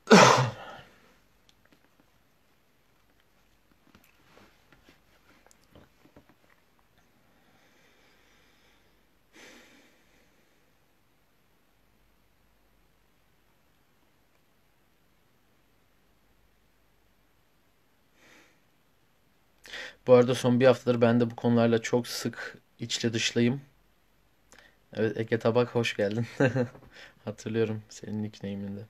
Bu arada son bir haftadır ben de bu konularla çok sık içli dışlıyım. Evet Ege Tabak hoş geldin. Hatırlıyorum senin nickname'ini de.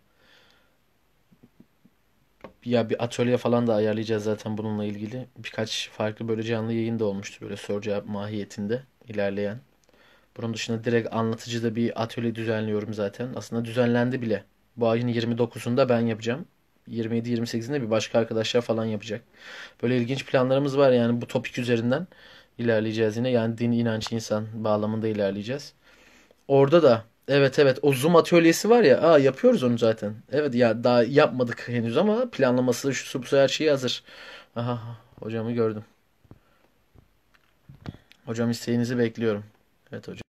Ya bir atölye falan da ayarlayacağız zaten bununla ilgili. Birkaç farklı böyle canlı yayın da olmuştu böyle soru cevap mahiyetinde ilerleyen. Bunun dışında direkt anlatıcı da bir atölye düzenliyorum zaten. Aslında düzenlendi bile. Bu ayın 29'unda ben yapacağım. 27-28'inde bir başka arkadaşlar falan yapacak. Böyle ilginç planlarımız var yani bu topik üzerinden ilerleyeceğiz yine. Yani din, inanç, insan bağlamında ilerleyeceğiz. Orada da evet evet o Zoom atölyesi var ya yapıyoruz onu zaten. Evet ya daha yapmadık henüz ama planlaması şu bu her şeyi hazır. Aha hocamı gördüm. Hocam isteğinizi bekliyorum. Evet hocam.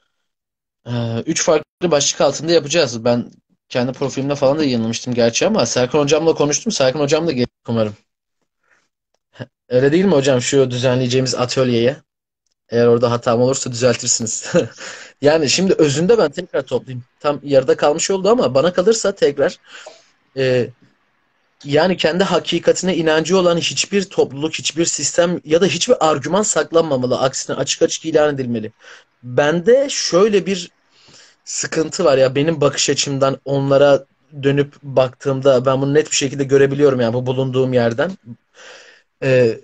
Üç farklı başlık altında yapacağız. Ben kendi profilimde falan da yayınlamıştım gerçi ama Serkan hocamla konuştum. Serkan hocam da gelecek umarım. Öyle değil mi hocam şu düzenleyeceğimiz atölyeye? Eğer orada hatam olursa düzeltirsiniz. Yani şimdi özünde ben tekrar toplayayım. Tam yarıda kalmış oldu ama bana kalırsa tekrar e, yani kendi hakikatine inancı olan hiçbir topluluk, hiçbir sistem ya da hiçbir argüman saklanmamalı. Aksine açık açık ilan edilmeli. Bende şöyle bir sıkıntı var ya benim bakış açımdan onlara dönüp baktığımda ben bunu net bir şekilde görebiliyorum yani bu bulunduğum yerden. Ee,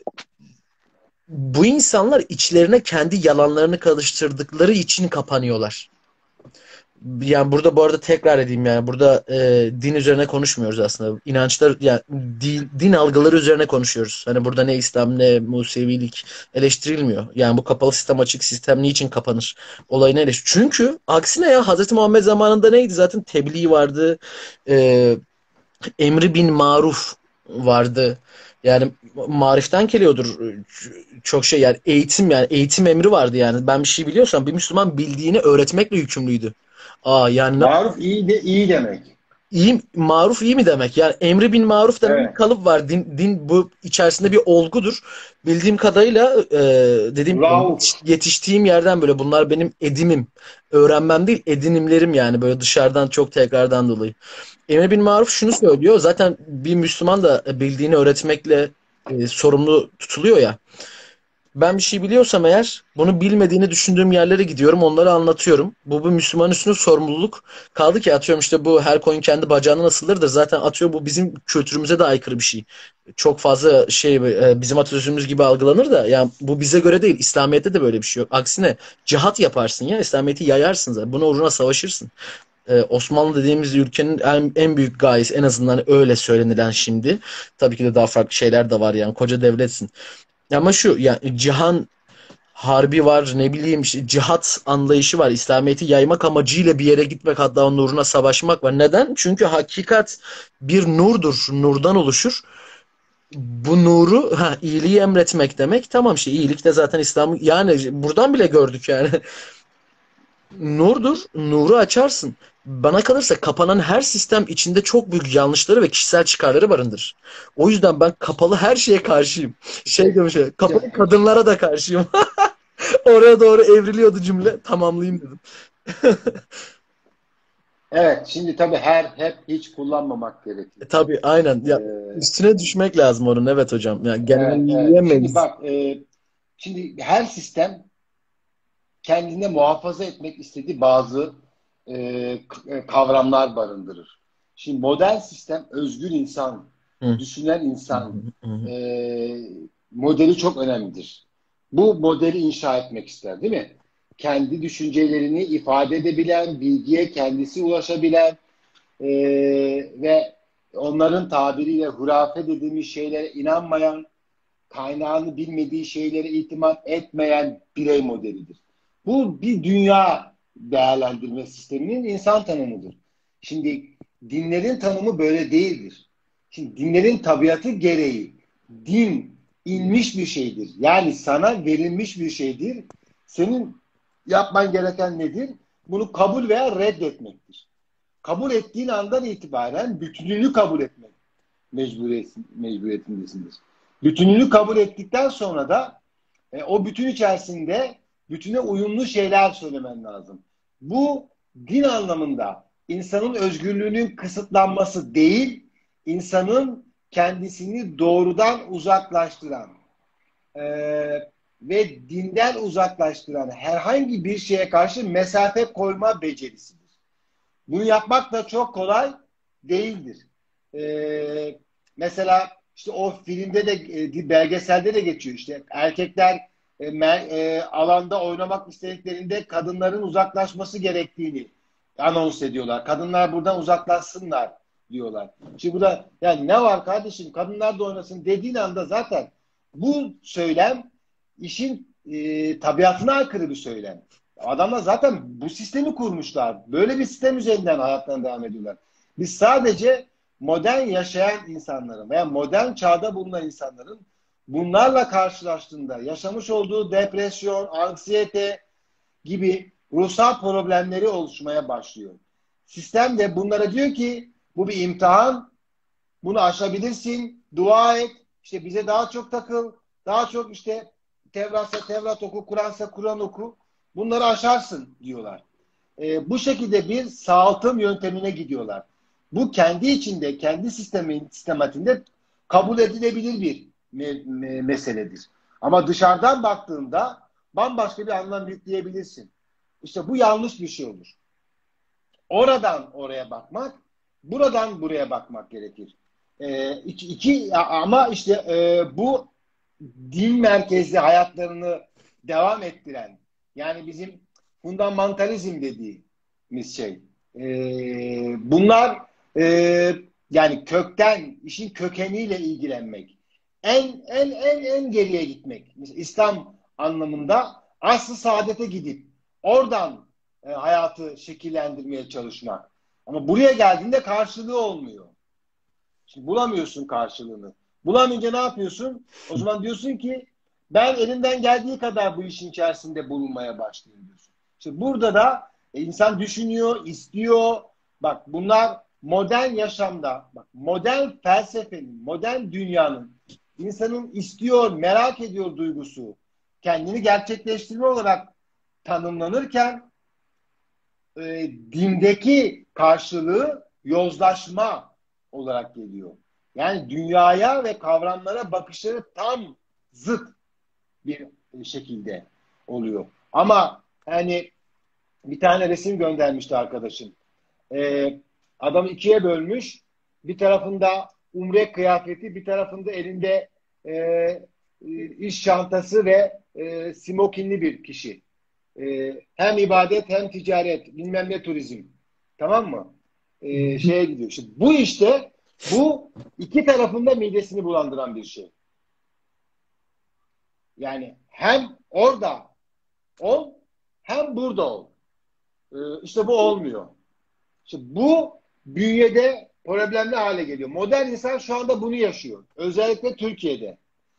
Bu insanlar içlerine kendi yalanlarını karıştırdıkları için kapanıyorlar. Yani burada bu arada tekrar edeyim yani burada din üzerine konuşmuyoruz aslında. İnançlar yani din algıları üzerine konuşuyoruz. Hani burada ne İslam ne Musevilik eleştirilmiyor. Yani bu kapalı sistem açık sistem niçin kapanır? Olayını eleştiriyor. Çünkü aksine ya Hazreti Muhammed zamanında neydi? Zaten tebliğ vardı. E, Emri bin maruf vardı. Yani mariften geliyordur çok şey yani eğitim emri vardı yani. Ben bir şey biliyorsam bir Müslüman bildiğini öğretmekle yükümlüydü. Yani Maruf iyi de iyi demek. iyi, maruf iyi mi demek? Yani emri bin maruf denen bir Evet. kalıp var. Din bu içerisinde bir olgudur. Bildiğim kadarıyla dediğim gibi Rauf. yetiştiğim yerden böyle bunlar benim edimim. Öğrenmem değil edinimlerim yani böyle dışarıdan çok tekrardan dolayı. Emre bin Maruf şunu söylüyor. Zaten bir Müslüman da bildiğini öğretmekle sorumlu tutuluyor ya. Ben bir şey biliyorsam eğer bunu bilmediğini düşündüğüm yerlere gidiyorum onları anlatıyorum. Bu bir Müslüman üstüne sorumluluk. Kaldı ki atıyorum işte bu her koyun kendi bacağına asılırdır. Zaten atıyor bu bizim kültürümüze de aykırı bir şey. Çok fazla şey bizim atasözümüz gibi algılanır da yani bu bize göre değil. İslamiyet'te de böyle bir şey yok. Aksine cihat yaparsın ya İslamiyet'i yayarsın zaten. Buna uğruna savaşırsın. Osmanlı dediğimiz ülkenin en büyük gayesi en azından öyle söylenilen şimdi. Tabii ki de daha farklı şeyler de var yani koca devletsin. Ama şu yani cihan harbi var ne bileyim işte cihat anlayışı var. İslamiyet'i yaymak amacıyla bir yere gitmek hatta onun uğruna savaşmak var. Neden? Çünkü hakikat bir nurdur. Nurdan oluşur. Bu nuru iyiliği emretmek demek. Tamam şey iyilik de zaten İslam yani buradan bile gördük yani. Nurdur. Nuru açarsın. Bana kalırsa kapanan her sistem içinde çok büyük yanlışları ve kişisel çıkarları barındırır. O yüzden ben kapalı her şeye karşıyım. Şey demiş, kapalı kadınlara da karşıyım. Oraya doğru evriliyordu cümle. Tamamlayayım dedim. Evet, şimdi tabii hep hiç kullanmamak gerekir. Tabii aynen. Ya Ee, üstüne düşmek lazım onun. Evet hocam. Yani evet. Şimdi genelleyemeyiz. bak, şimdi her sistem kendine muhafaza etmek istediği bazı kavramlar barındırır. Şimdi modern sistem özgür insan, Hı, düşünen hı, insan hı, hı. e, modeli çok önemlidir. Bu modeli inşa etmek ister, değil mi? Kendi düşüncelerini ifade edebilen, bilgiye kendisi ulaşabilen e, ve onların tabiriyle hurafe dediğimiz şeylere inanmayan, kaynağını bilmediği şeylere itimat etmeyen birey modelidir. Bu bir dünya değerlendirme sisteminin insan tanımıdır. Şimdi dinlerin tanımı böyle değildir. Şimdi dinlerin tabiatı gereği din inmiş bir şeydir. Yani sana verilmiş bir şeydir. Senin yapman gereken nedir? Bunu kabul veya reddetmektir. kabul ettiğin andan itibaren bütününü kabul etmek mecburiyetindesiniz. Bütününü kabul ettikten sonra da o bütün içerisinde bütüne uyumlu şeyler söylemen lazım. Bu din anlamında insanın özgürlüğünün kısıtlanması değil, insanın kendisini doğrudan uzaklaştıran ve dinden uzaklaştıran herhangi bir şeye karşı mesafe koyma becerisidir. Bunu yapmak da çok kolay değildir. Mesela işte o filmde de belgeselde de geçiyor. İşte erkekler alanda oynamak istediklerinde kadınların uzaklaşması gerektiğini anons ediyorlar. Kadınlar buradan uzaklaşsınlar diyorlar. Şimdi burada yani ne var kardeşim, kadınlar da oynasın dediğin anda zaten bu söylem işin tabiatına aykırı bir söylem. Adamlar zaten bu sistemi kurmuşlar. Böyle bir sistem üzerinden hayatlarına devam ediyorlar. Biz sadece modern yaşayan insanların veya modern çağda bulunan insanların bunlarla karşılaştığında yaşamış olduğu depresyon, anksiyete gibi ruhsal problemleri oluşmaya başlıyor. Sistem de bunlara diyor ki bu bir imtihan, bunu aşabilirsin, dua et, işte bize daha çok takıl, daha çok işte Tevrat'sa Tevrat oku, Kur'an'sa Kur'an oku, bunları aşarsın diyorlar. Bu şekilde bir sağaltım yöntemine gidiyorlar. Bu kendi içinde, kendi sistematiğinde kabul edilebilir bir meseledir. Ama dışarıdan baktığında bambaşka bir anlam yükleyebilirsin. İşte bu yanlış bir şey olur. Oradan oraya bakmak, buradan buraya bakmak gerekir. Ama işte bu din merkezli hayatlarını devam ettiren, yani bizim fundamentalizm dediğimiz şey. Bunlar yani kökten, işin kökeniyle ilgilenmek. En geriye gitmek. Mesela İslam anlamında aslı saadete gidip oradan hayatı şekillendirmeye çalışmak. Ama buraya geldiğinde karşılığı olmuyor. Şimdi bulamıyorsun karşılığını. Bulamayınca ne yapıyorsun? O zaman diyorsun ki ben elimden geldiği kadar bu işin içerisinde bulunmaya başlayayım diyorsun. İşte burada da insan düşünüyor, istiyor. Bak bunlar modern yaşamda, bak modern felsefenin, modern dünyanın insanın istiyor, merak ediyor duygusu kendini gerçekleştirme olarak tanımlanırken dindeki karşılığı yozlaşma olarak geliyor. Yani dünyaya ve kavramlara bakışları tam zıt bir şekilde oluyor. Ama hani bir tane resim göndermişti arkadaşım. Adamı ikiye bölmüş. Bir tarafında umre kıyafeti, bir tarafında elinde iş çantası ve smokinli bir kişi. Hem ibadet hem ticaret, bilmem ne turizm. Tamam mı? Şeye gidiyor. İşte bu işte bu iki tarafında midesini bulandıran bir şey. Yani hem orada ol hem burada ol. İşte bu olmuyor. İşte bu bünyede problemli hale geliyor. Modern insan şu anda bunu yaşıyor. Özellikle Türkiye'de.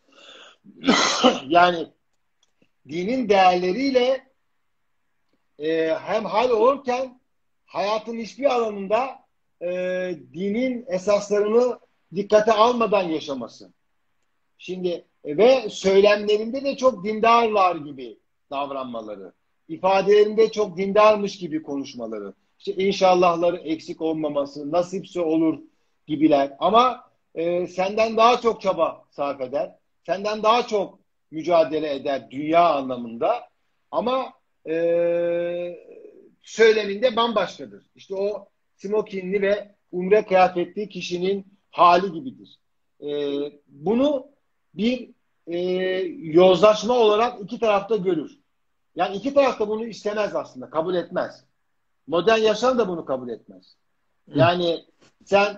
Yani dinin değerleriyle hem hal olurken hayatın hiçbir alanında dinin esaslarını dikkate almadan yaşaması. Şimdi ve söylemlerinde de çok dindarlar gibi davranmaları, ifadelerinde çok dindarmış gibi konuşmaları, işte inşallahları eksik olmaması, nasipse olur gibiler. Ama senden daha çok çaba sarf eder, senden daha çok mücadele eder dünya anlamında. Ama söyleminde bambaşkadır. İşte o smokinli ve umre kıyafetli kişinin hali gibidir. Bunu bir yozlaşma olarak iki tarafta görür. Yani iki taraf da bunu istemez aslında, kabul etmez. Modern yaşam da bunu kabul etmez. Yani sen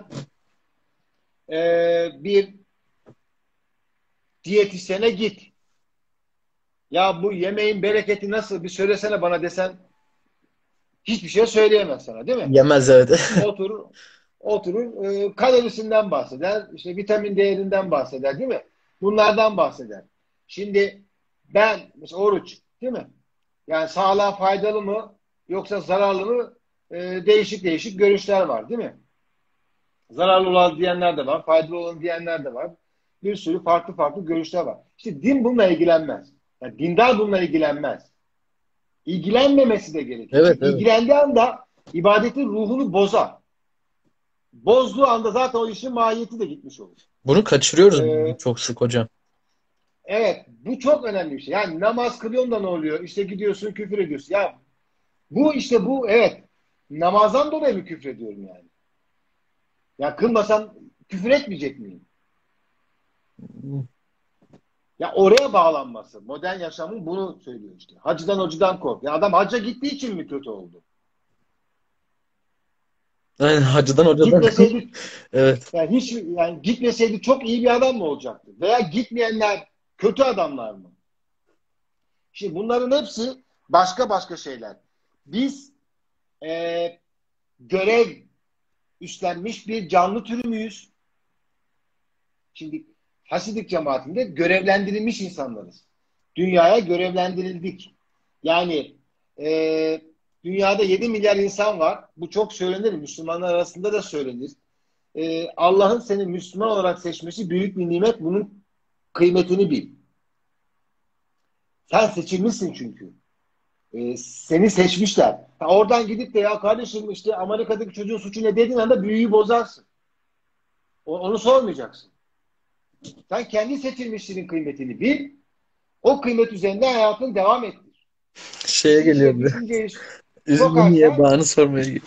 bir diyetisyene git. Ya bu yemeğin bereketi nasıl bir söylesene bana desen hiçbir şey söyleyemez sana, değil mi? Yemez, evet. Oturur kalorisinden bahseder, işte vitamin değerinden bahseder, değil mi? Bunlardan bahseder. Şimdi ben mesela oruç, değil mi? Yani sağlığa faydalı mı yoksa zararlı mı? değişik değişik görüşler var değil mi? Zararlı olan diyenler de var, faydalı olan diyenler de var. Bir sürü farklı farklı görüşler var. İşte din bununla ilgilenmez. Yani dindar bununla ilgilenmez. İlgilenmemesi de gerekir. Evet, Çünkü evet. ilgilendiği anda ibadetin ruhunu bozar. Bozduğu anda zaten o işin mahiyeti de gitmiş olur. Bunu kaçırıyoruz Ee, çok sık hocam. evet, bu çok önemli bir şey. Yani namaz kılıyorsun da ne oluyor? İşte gidiyorsun küfür ediyorsun. Ya bu işte bu evet. Namazdan dolayı mı küfür ediyorum yani? Ya kılmasam küfür etmeyecek miyim? Ya oraya bağlanması. Modern yaşamın bunu söylüyor işte. Hacıdan hocadan kork. Ya adam hacca gittiği için mi kötü oldu? Aynen, hacıdan hocadan. Gitmeseydi Evet. yani hiç yani gitmeseydi çok iyi bir adam mı olacaktı? Veya gitmeyenler kötü adamlar mı? Şimdi bunların hepsi başka başka şeyler. Biz e, görev üstlenmiş bir canlı türü müyüz? Şimdi Hasidik cemaatinde görevlendirilmiş insanlarız. Dünyaya görevlendirildik. Yani dünyada 7 milyar insan var. Bu çok söylenir. Müslümanlar arasında da söylenir. Allah'ın seni Müslüman olarak seçmesi büyük bir nimet. Bunun kıymetini bil. Sen seçilmişsin çünkü. Seni seçmişler. Ha, oradan gidip de ya kardeşim işte Amerika'daki çocuğun suçu ne dediğin anda büyüyü bozarsın. Onu sormayacaksın. Sen kendi seçilmişliğinin kıymetini bil. O kıymet üzerinde hayatını devam ettir. Şeye geliyor İşte bir de. düşünceyi Üzümü niye sokarsan bağını sormaya geliyor.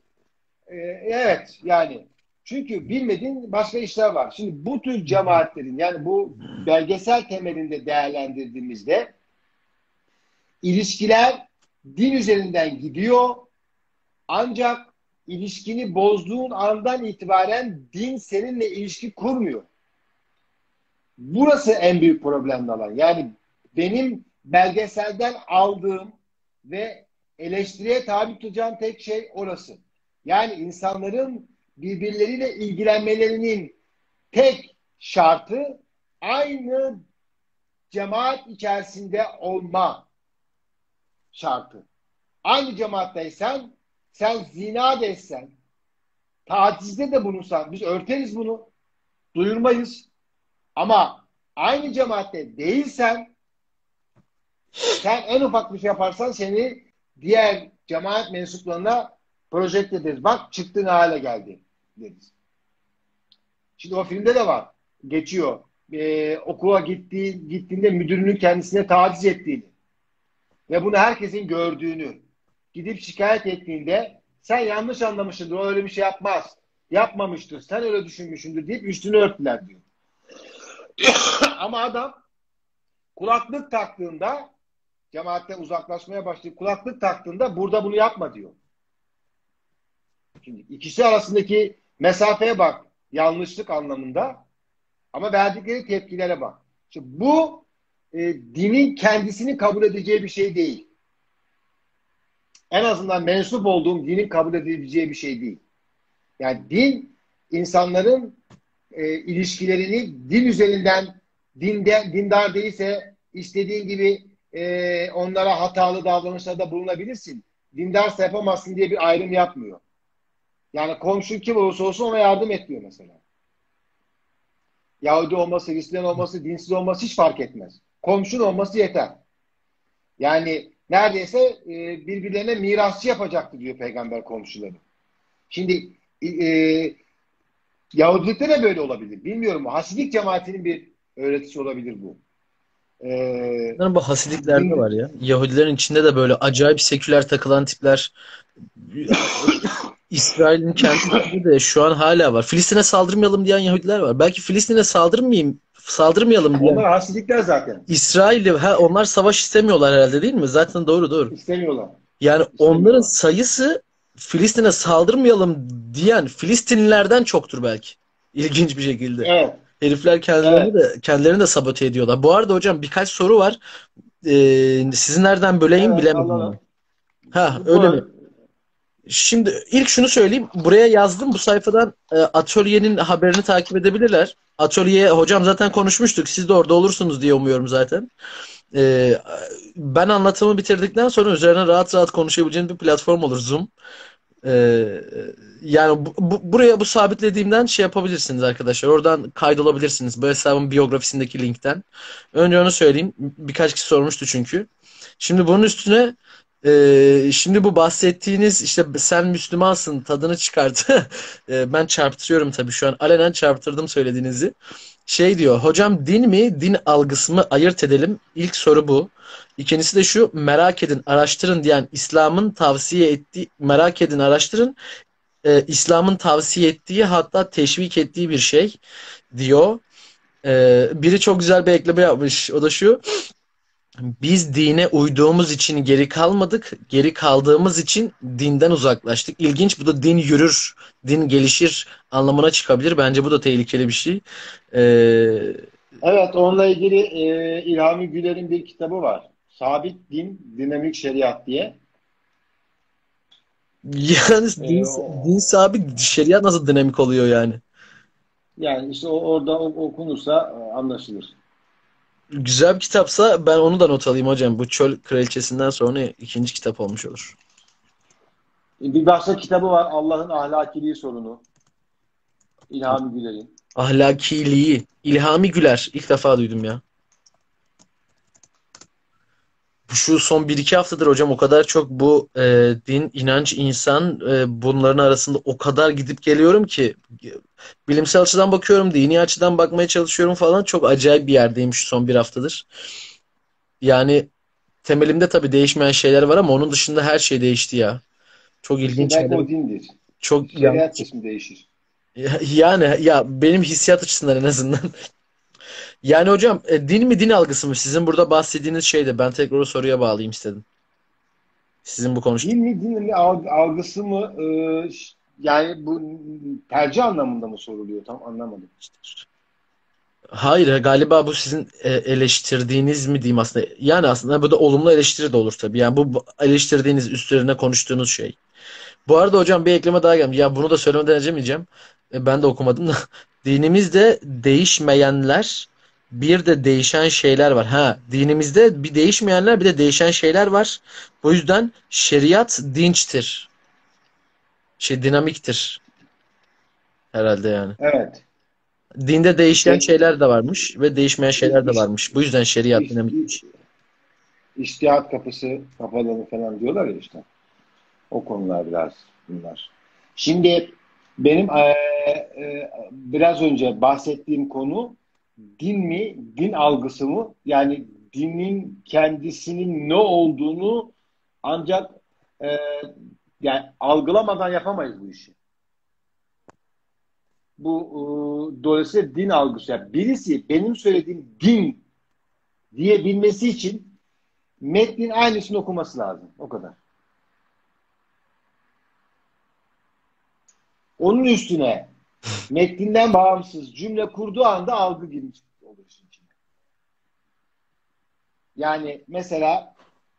evet yani çünkü bilmediğin başka işler var. Şimdi bu tür cemaatlerin yani bu belgesel temelinde değerlendirdiğimizde ilişkiler din üzerinden gidiyor ancak ilişkini bozduğun andan itibaren din seninle ilişki kurmuyor. Burası en büyük problemli alan. Yani benim belgeselden aldığım ve eleştiriye tabi tutacağım tek şey orası. Yani insanların birbirleriyle ilgilenmelerinin tek şartı aynı cemaat içerisinde olma şartı. Aynı cemaatteysen, sen zina da etsen, tacizde de bulunsan, biz örteriz bunu, duyurmayız. Ama aynı cemaatte değilsen, sen en ufak bir şey yaparsan seni diğer cemaat mensuplarına projekte ederiz. Bak çıktığın hale geldi deriz. Şimdi o filmde de var. Geçiyor. Okula gittiğinde müdürünün kendisine taciz ettiğini ve bunu herkesin gördüğünü gidip şikayet ettiğinde sen yanlış anlamışsındır. O öyle bir şey yapmaz. Yapmamıştır. Sen öyle düşünmüşsündür deyip üstünü örtüler diyor. Ama adam kulaklık taktığında cemaatten uzaklaşmaya başlayıp kulaklık taktığında burada bunu yapma diyor. Şimdi ikisi arasındaki mesafeye bak. Yanlışlık anlamında. Ama verdikleri tepkilere bak. Şimdi bu dinin kendisini kabul edeceği bir şey değil. En azından mensup olduğum dinin kabul edileceği bir şey değil. Yani din insanların ilişkilerini din üzerinden dindar değilse istediğin gibi onlara hatalı davranışlarda bulunabilirsin. Dindarsa yapamazsın diye bir ayrım yapmıyor. Yani komşun kim olursa olsun ona yardım et diyor mesela. Yahudi olması, Hristiyan olması, dinsiz olması hiç fark etmez. Komşun olması yeter. Yani neredeyse birbirlerine mirasçı yapacaktı diyor peygamber komşuları. Şimdi Yahudilikte de böyle olabilir. Bilmiyorum. Hasidik cemaatinin bir öğretisi olabilir bu. Bunların bu Hasidiklerde var Din, ya. Yahudilerin içinde de böyle acayip seküler takılan tipler. İsrail'in kendi içinde de şu an hala var. Filistin'e saldırmayalım diyen Yahudiler var. Belki Filistin'e saldırmayalım diyen onlar Hasidikler zaten. İsrail'li, ha, onlar savaş istemiyorlar herhalde değil mi? Zaten doğru doğru. İstemiyorlar. Yani onların İstemiyorlar. sayısı Filistin'e saldırmayalım diyen Filistinlilerden çoktur belki. İlginç bir şekilde. Evet. Herifler Evet. kendilerini de sabote ediyorlar. Bu arada hocam birkaç soru var. Sizi nereden böleyim Evet. bilemedim ama. Allah'ım. Ha, öyle mi? Şimdi ilk şunu söyleyeyim. Buraya yazdım. Bu sayfadan atölyenin haberini takip edebilirler. Atölye hocam zaten konuşmuştuk. Siz de orada olursunuz diye umuyorum zaten. E, Ben anlatımı bitirdikten sonra üzerine rahat rahat konuşabileceğiniz bir platform olur Zoom. Ee, Yani buraya bu sabitlediğimden şey yapabilirsiniz arkadaşlar. Oradan kaydolabilirsiniz. Bu hesabın biyografisindeki linkten. Önce onu söyleyeyim. Birkaç kişi sormuştu çünkü. Şimdi bunun üstüne şimdi bu bahsettiğiniz işte sen Müslümansın tadını çıkart. Ben çarpıtıyorum tabii şu an. Alenen çarpıtırdım söylediğinizi. Şey diyor, hocam din mi, din algısı mı ayırt edelim? İlk soru bu. İkincisi de şu, merak edin, araştırın diyen İslam'ın tavsiye ettiği, merak edin, araştırın, İslam'ın tavsiye ettiği hatta teşvik ettiği bir şey diyor. Biri çok güzel bir ekleme yapmış. O da şu, biz dine uyduğumuz için geri kalmadık, geri kaldığımız için dinden uzaklaştık. İlginç, bu da din yürür, din gelişir anlamına çıkabilir. Bence bu da tehlikeli bir şey. Ee, Evet, onunla ilgili İlhami Güler'in bir kitabı var. Sabit Din, Dinamik Şeriat diye. Yani E, din o, sabit, şeriat nasıl dinamik oluyor yani? Yani işte orada okunursa anlaşılır. Güzel bir kitapsa ben onu da not alayım hocam. Bu Çöl Kraliçesinden sonra ikinci kitap olmuş olur. Bir başka kitabı var, Allah'ın Ahlakiliği Sorunu. İlhami Güler'in. Ahlakiliği. İlhami Güler. İlk defa duydum ya. Şu son bir iki haftadır hocam o kadar çok bu din, inanç, insan bunların arasında o kadar gidip geliyorum ki bilimsel açıdan bakıyorum, dini açıdan bakmaya çalışıyorum falan. Çok acayip bir yerdeyim şu son bir haftadır. Yani temelimde tabii değişmeyen şeyler var ama onun dışında her şey değişti ya. Çok İşte ilginç belki şeyler. o dindir. Çok yani, Şeriat kısmı değişir. yani ya benim hissiyat açısından en azından. Yani hocam din mi din algısı mı? Sizin burada bahsettiğiniz şeyde ben tekrar o soruya bağlayayım istedim. Sizin bu konuştuğunuz. Din mi algısı mı? Yani bu tercih anlamında mı soruluyor? Tam anlamadım. Hayır, galiba bu sizin eleştirdiğiniz mi diyeyim aslında. Yani aslında bu da olumlu eleştiri de olur tabii. Yani bu eleştirdiğiniz üstlerine konuştuğunuz şey. Bu arada hocam bir ekleme daha gelmiş. Ya bunu da söylemeden edemeyeceğim. Ben de okumadım da. Dinimizde değişmeyenler bir de değişen şeyler var. Ha, dinimizde bir değişmeyenler bir de değişen şeyler var. Bu yüzden şeriat dinçtir. Şey dinamiktir herhalde yani. Evet. Dinde değişen İşte şeyler de varmış ve değişmeyen şeyler de iş, varmış. Bu yüzden şeriat iş, dinamikmiş. iştihat kapısı kapalı falan diyorlar ya işte. O konular biraz bunlar. Şimdi benim biraz önce bahsettiğim konu din mi, din algısı mı? Yani dinin kendisinin ne olduğunu ancak e, yani algılamadan yapamayız bu işi. Bu dolayısıyla din algısı. Yani birisi benim söylediğim din diyebilmesi için metnin aynısını okuması lazım. O kadar. Onun üstüne metninden bağımsız cümle kurduğu anda algı girmiş olur işin içine. Yani mesela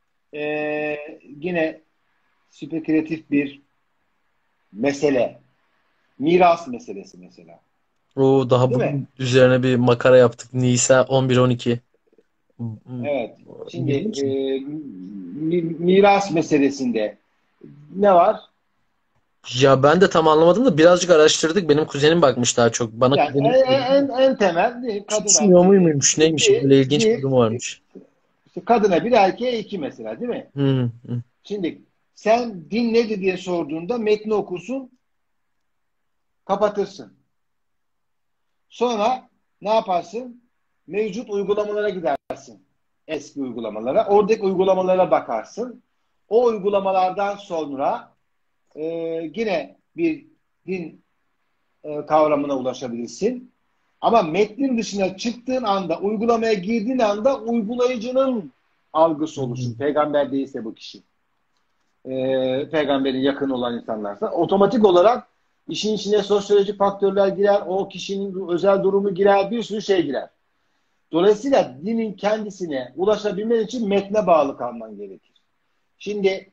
yine spekülatif bir mesele. Miras meselesi mesela. O daha Değil mi? bugün üzerine bir makara yaptık. Nisa 11-12. Evet. Şimdi İzledin mi? miras meselesinde ne var? Ya ben de tam anlamadım da birazcık araştırdık. Benim kuzenim bakmış daha çok. Bana Yani kuzenim söyledi. en temel kadına Tutmuyor muymuş neymiş? Öyle ilginç bir bir durum varmış. işte kadına bir erkeğe iki mesela değil mi? Hı, hı. Şimdi sen din nedir diye sorduğunda metni okursun, kapatırsın. Sonra ne yaparsın? Mevcut uygulamalara gidersin. Eski uygulamalara. Oradaki uygulamalara bakarsın. O uygulamalardan sonra e, yine bir din kavramına ulaşabilirsin. Ama metnin dışına çıktığın anda, uygulamaya girdiğin anda uygulayıcının algısı oluşur. Peygamber değilse bu kişi. Peygamberin yakın olan insanlarsa otomatik olarak işin içine sosyolojik faktörler girer, o kişinin özel durumu girer, bir sürü şey girer. Dolayısıyla dinin kendisine ulaşabilmen için metne bağlı kalman gerekir. Şimdi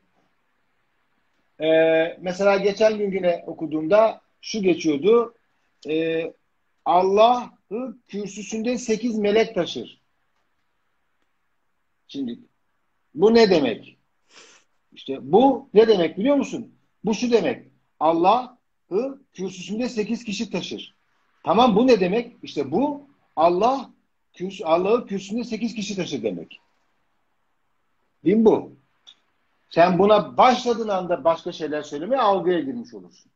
mesela geçen gün yine okuduğumda şu geçiyordu. E, Allah'ı kürsüsünde 8 melek taşır. Şimdi bu ne demek? İşte bu ne demek biliyor musun? Bu şu demek. Allah'ı kürsüsünde 8 kişi taşır. Tamam, bu ne demek? İşte bu Allah'ı kürsüsünde 8 kişi taşır demek. Din bu. Sen buna başladığın anda başka şeyler söylemeye algıya girmiş olursun.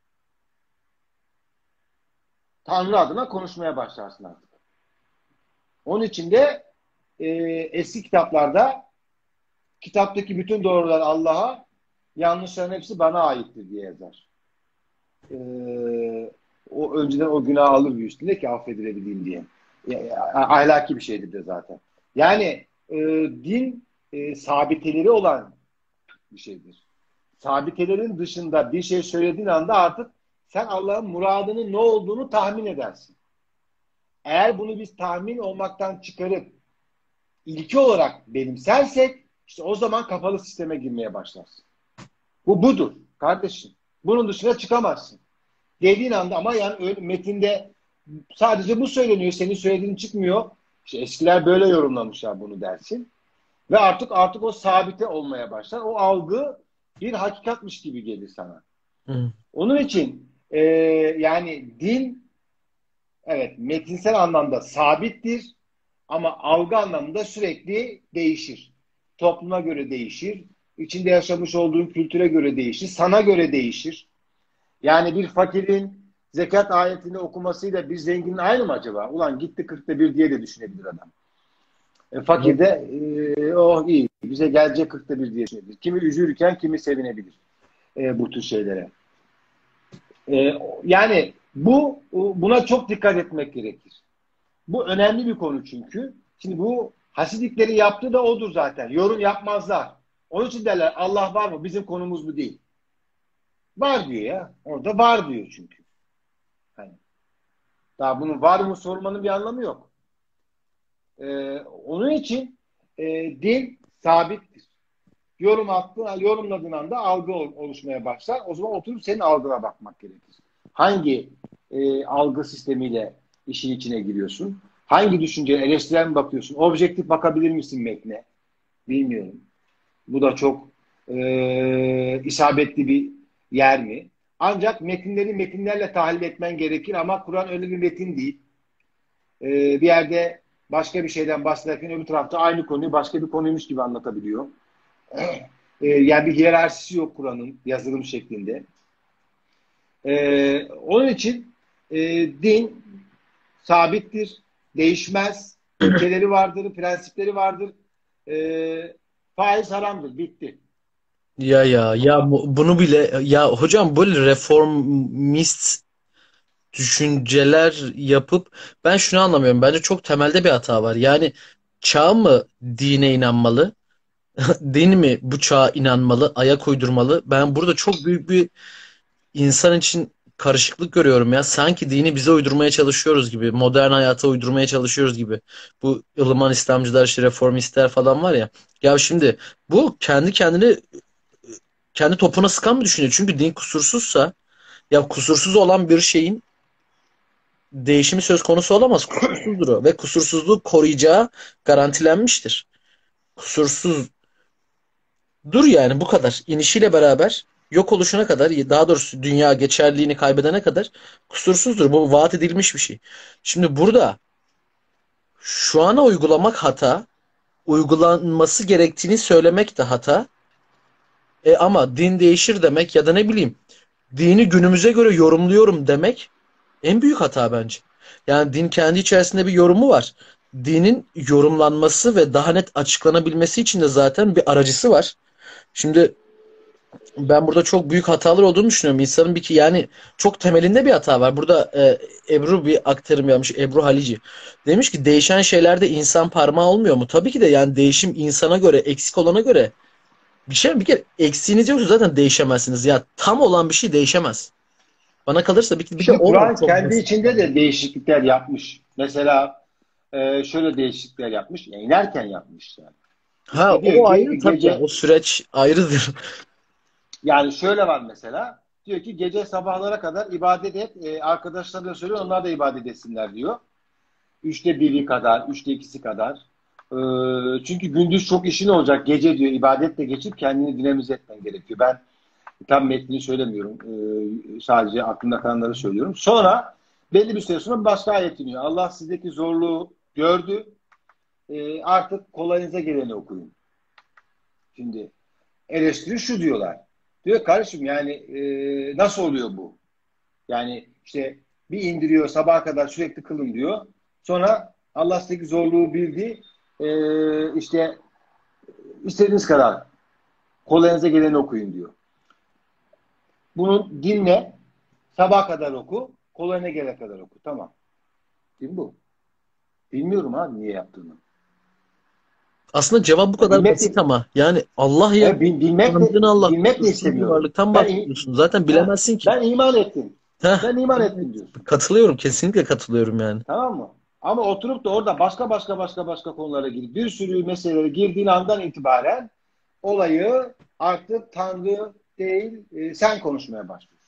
Tanrı adına konuşmaya başlarsın artık. Onun için de eski kitaplarda kitaptaki bütün doğrular Allah'a, yanlışların hepsi bana aittir diye yazar. O önceden o günah alır bir üstüne ki affedilebileyim diye. Ahlaki bir şeydir de zaten. Yani din sabiteleri olan bir şeydir. Sabitelerin dışında bir şey söylediğin anda artık sen Allah'ın muradının ne olduğunu tahmin edersin. Eğer bunu biz tahmin olmaktan çıkarıp ilki olarak benimsersek işte o zaman kapalı sisteme girmeye başlarsın. Bu budur kardeşim. Bunun dışına çıkamazsın. Dediğin anda ama yani metinde sadece bu söyleniyor, senin söylediğin çıkmıyor. İşte eskiler böyle yorumlamışlar bunu dersin. Ve artık o sabite olmaya başlar. O algı bir hakikatmiş gibi gelir sana. Hı. Onun için yani din evet metinsel anlamda sabittir ama algı anlamında sürekli değişir. Topluma göre değişir. İçinde yaşamış olduğun kültüre göre değişir. Sana göre değişir. Yani bir fakirin zekat ayetini okumasıyla bir zenginin aynı mı acaba? Ulan gitti 40'ta bir diye de düşünebilir adam. Fakir de oh iyi bize gelecek 40'ta bir diye düşünebilir. Kimi üzülürken kimi sevinebilir bu tür şeylere. Yani buna çok dikkat etmek gerekir. Bu önemli bir konu çünkü. Şimdi bu Hasidiklerin yaptığı da odur zaten. Yorum yapmazlar. Onun için derler Allah var mı? Bizim konumuz bu değil. Var diyor ya. Orada var diyor çünkü. Hani, daha bunun var mı sormanın bir anlamı yok. Onun için din sabittir. Yorumladığın anda algı oluşmaya başlar. O zaman oturup senin algına bakmak gerekir. Hangi algı sistemiyle işin içine giriyorsun? Hangi düşünceye eleştirel mi bakıyorsun? Objektif bakabilir misin metne? Bilmiyorum. Bu da çok isabetli bir yer mi? Ancak metinleri metinlerle tahlil etmen gerekir ama Kur'an öyle bir metin değil. Bir yerde başka bir şeyden bahsederken öbür tarafta aynı konuyu başka bir konuymuş gibi anlatabiliyor. Yani bir hiyerarşisi yok Kur'an'ın yazılım şeklinde. Onun için din sabittir, değişmez, ilkeleri vardır, prensipleri vardır. Faiz haramdır, bitti. Bunu bile ya hocam böyle reformist düşünceler yapıp ben şunu anlamıyorum. Bence çok temelde bir hata var. Yani çağ mı dine inanmalı? Din mi bu çağa inanmalı, ayak uydurmalı? Ben burada çok büyük bir insan için karışıklık görüyorum ya. Sanki dini bize uydurmaya çalışıyoruz gibi, modern hayata uydurmaya çalışıyoruz gibi. Bu ılıman İslamcılar, işte reformistler falan var ya. Ya şimdi bu kendi topuna sıkan mı düşünüyor? Çünkü din kusursuzsa ya kusursuz olan bir şeyin değişimi söz konusu olamaz. Kusursuzdur o ve kusursuzluğu koruyacağı garantilenmiştir. Kusursuzdur yani bu kadar. İnişiyle beraber yok oluşuna kadar, daha doğrusu dünya geçerliliğini kaybedene kadar kusursuzdur. Bu vaat edilmiş bir şey. Şimdi burada şu ana uygulamak hata, uygulanması gerektiğini söylemek de hata. Ama din değişir demek ya da ne bileyim dini günümüze göre yorumluyorum demek en büyük hata bence. Yani din kendi içerisinde bir yorumu var. Dinin yorumlanması ve daha net açıklanabilmesi için de zaten bir aracısı var. Şimdi ben burada çok büyük hatalar olduğunu düşünüyorum. İnsanın yani çok temelinde bir hata var. Burada Ebru bir aktarım yapmış. Ebru Halici. Demiş ki değişen şeylerde insan parmağı olmuyor mu? Tabii ki de yani değişim insana göre, eksik olana göre bir kere eksiğiniz yoksa zaten değişemezsiniz. Ya tam olan bir şey değişemez. Bana kalırsa bir de Şimdi o var Kur'an çok kendi basit. içinde de değişiklikler yapmış. Mesela şöyle değişiklikler yapmış. Yani inerken yapmış yani. Ha İşte diyor o ayrı ki tabii ya. O gece süreç ayrıdır. yani şöyle var mesela. Diyor ki gece sabahlara kadar ibadet et. Arkadaşlarına söylüyor onlar da ibadet etsinler diyor. 1/3 kadar, 2/3 kadar. Çünkü gündüz çok işin olacak. Gece diyor ibadetle geçip kendini dinamize etmen gerekiyor. Ben Tam metnini söylemiyorum. Sadece aklımda kalanları söylüyorum. Sonra belli bir süre sonra başka ayet iniyor. Allah sizdeki zorluğu gördü. Artık kolayınıza geleni okuyun. Şimdi eleştiri şu diyorlar. Diyor kardeşim yani nasıl oluyor bu? Yani işte bir indiriyor sabaha kadar sürekli kılın diyor. Sonra Allah sizdeki zorluğu bildi. İşte istediğiniz kadar kolayınıza geleni okuyun diyor. Bunu dinle, sabaha kadar oku, kolayına gelene kadar oku. Tamam. Değil mi bu? Bilmiyorum abi niye yaptığını. Aslında cevap bu Ya kadar bilmek basit de, ama. Yani Allah ya bilmek de, tanıdığın Allah bilmek de kusursuz bir istemiyorum. varlıktan bahsediyorsun. Zaten bilemezsin ki. Ben iman ettim. Heh, Ben iman evet. ettim diyorsun. Katılıyorum. Kesinlikle katılıyorum yani. Tamam mı? Ama oturup da orada başka konulara girip bir sürü meselelere girdiğin andan itibaren olayı artık Tanrı değil sen konuşmaya başlıyorsun.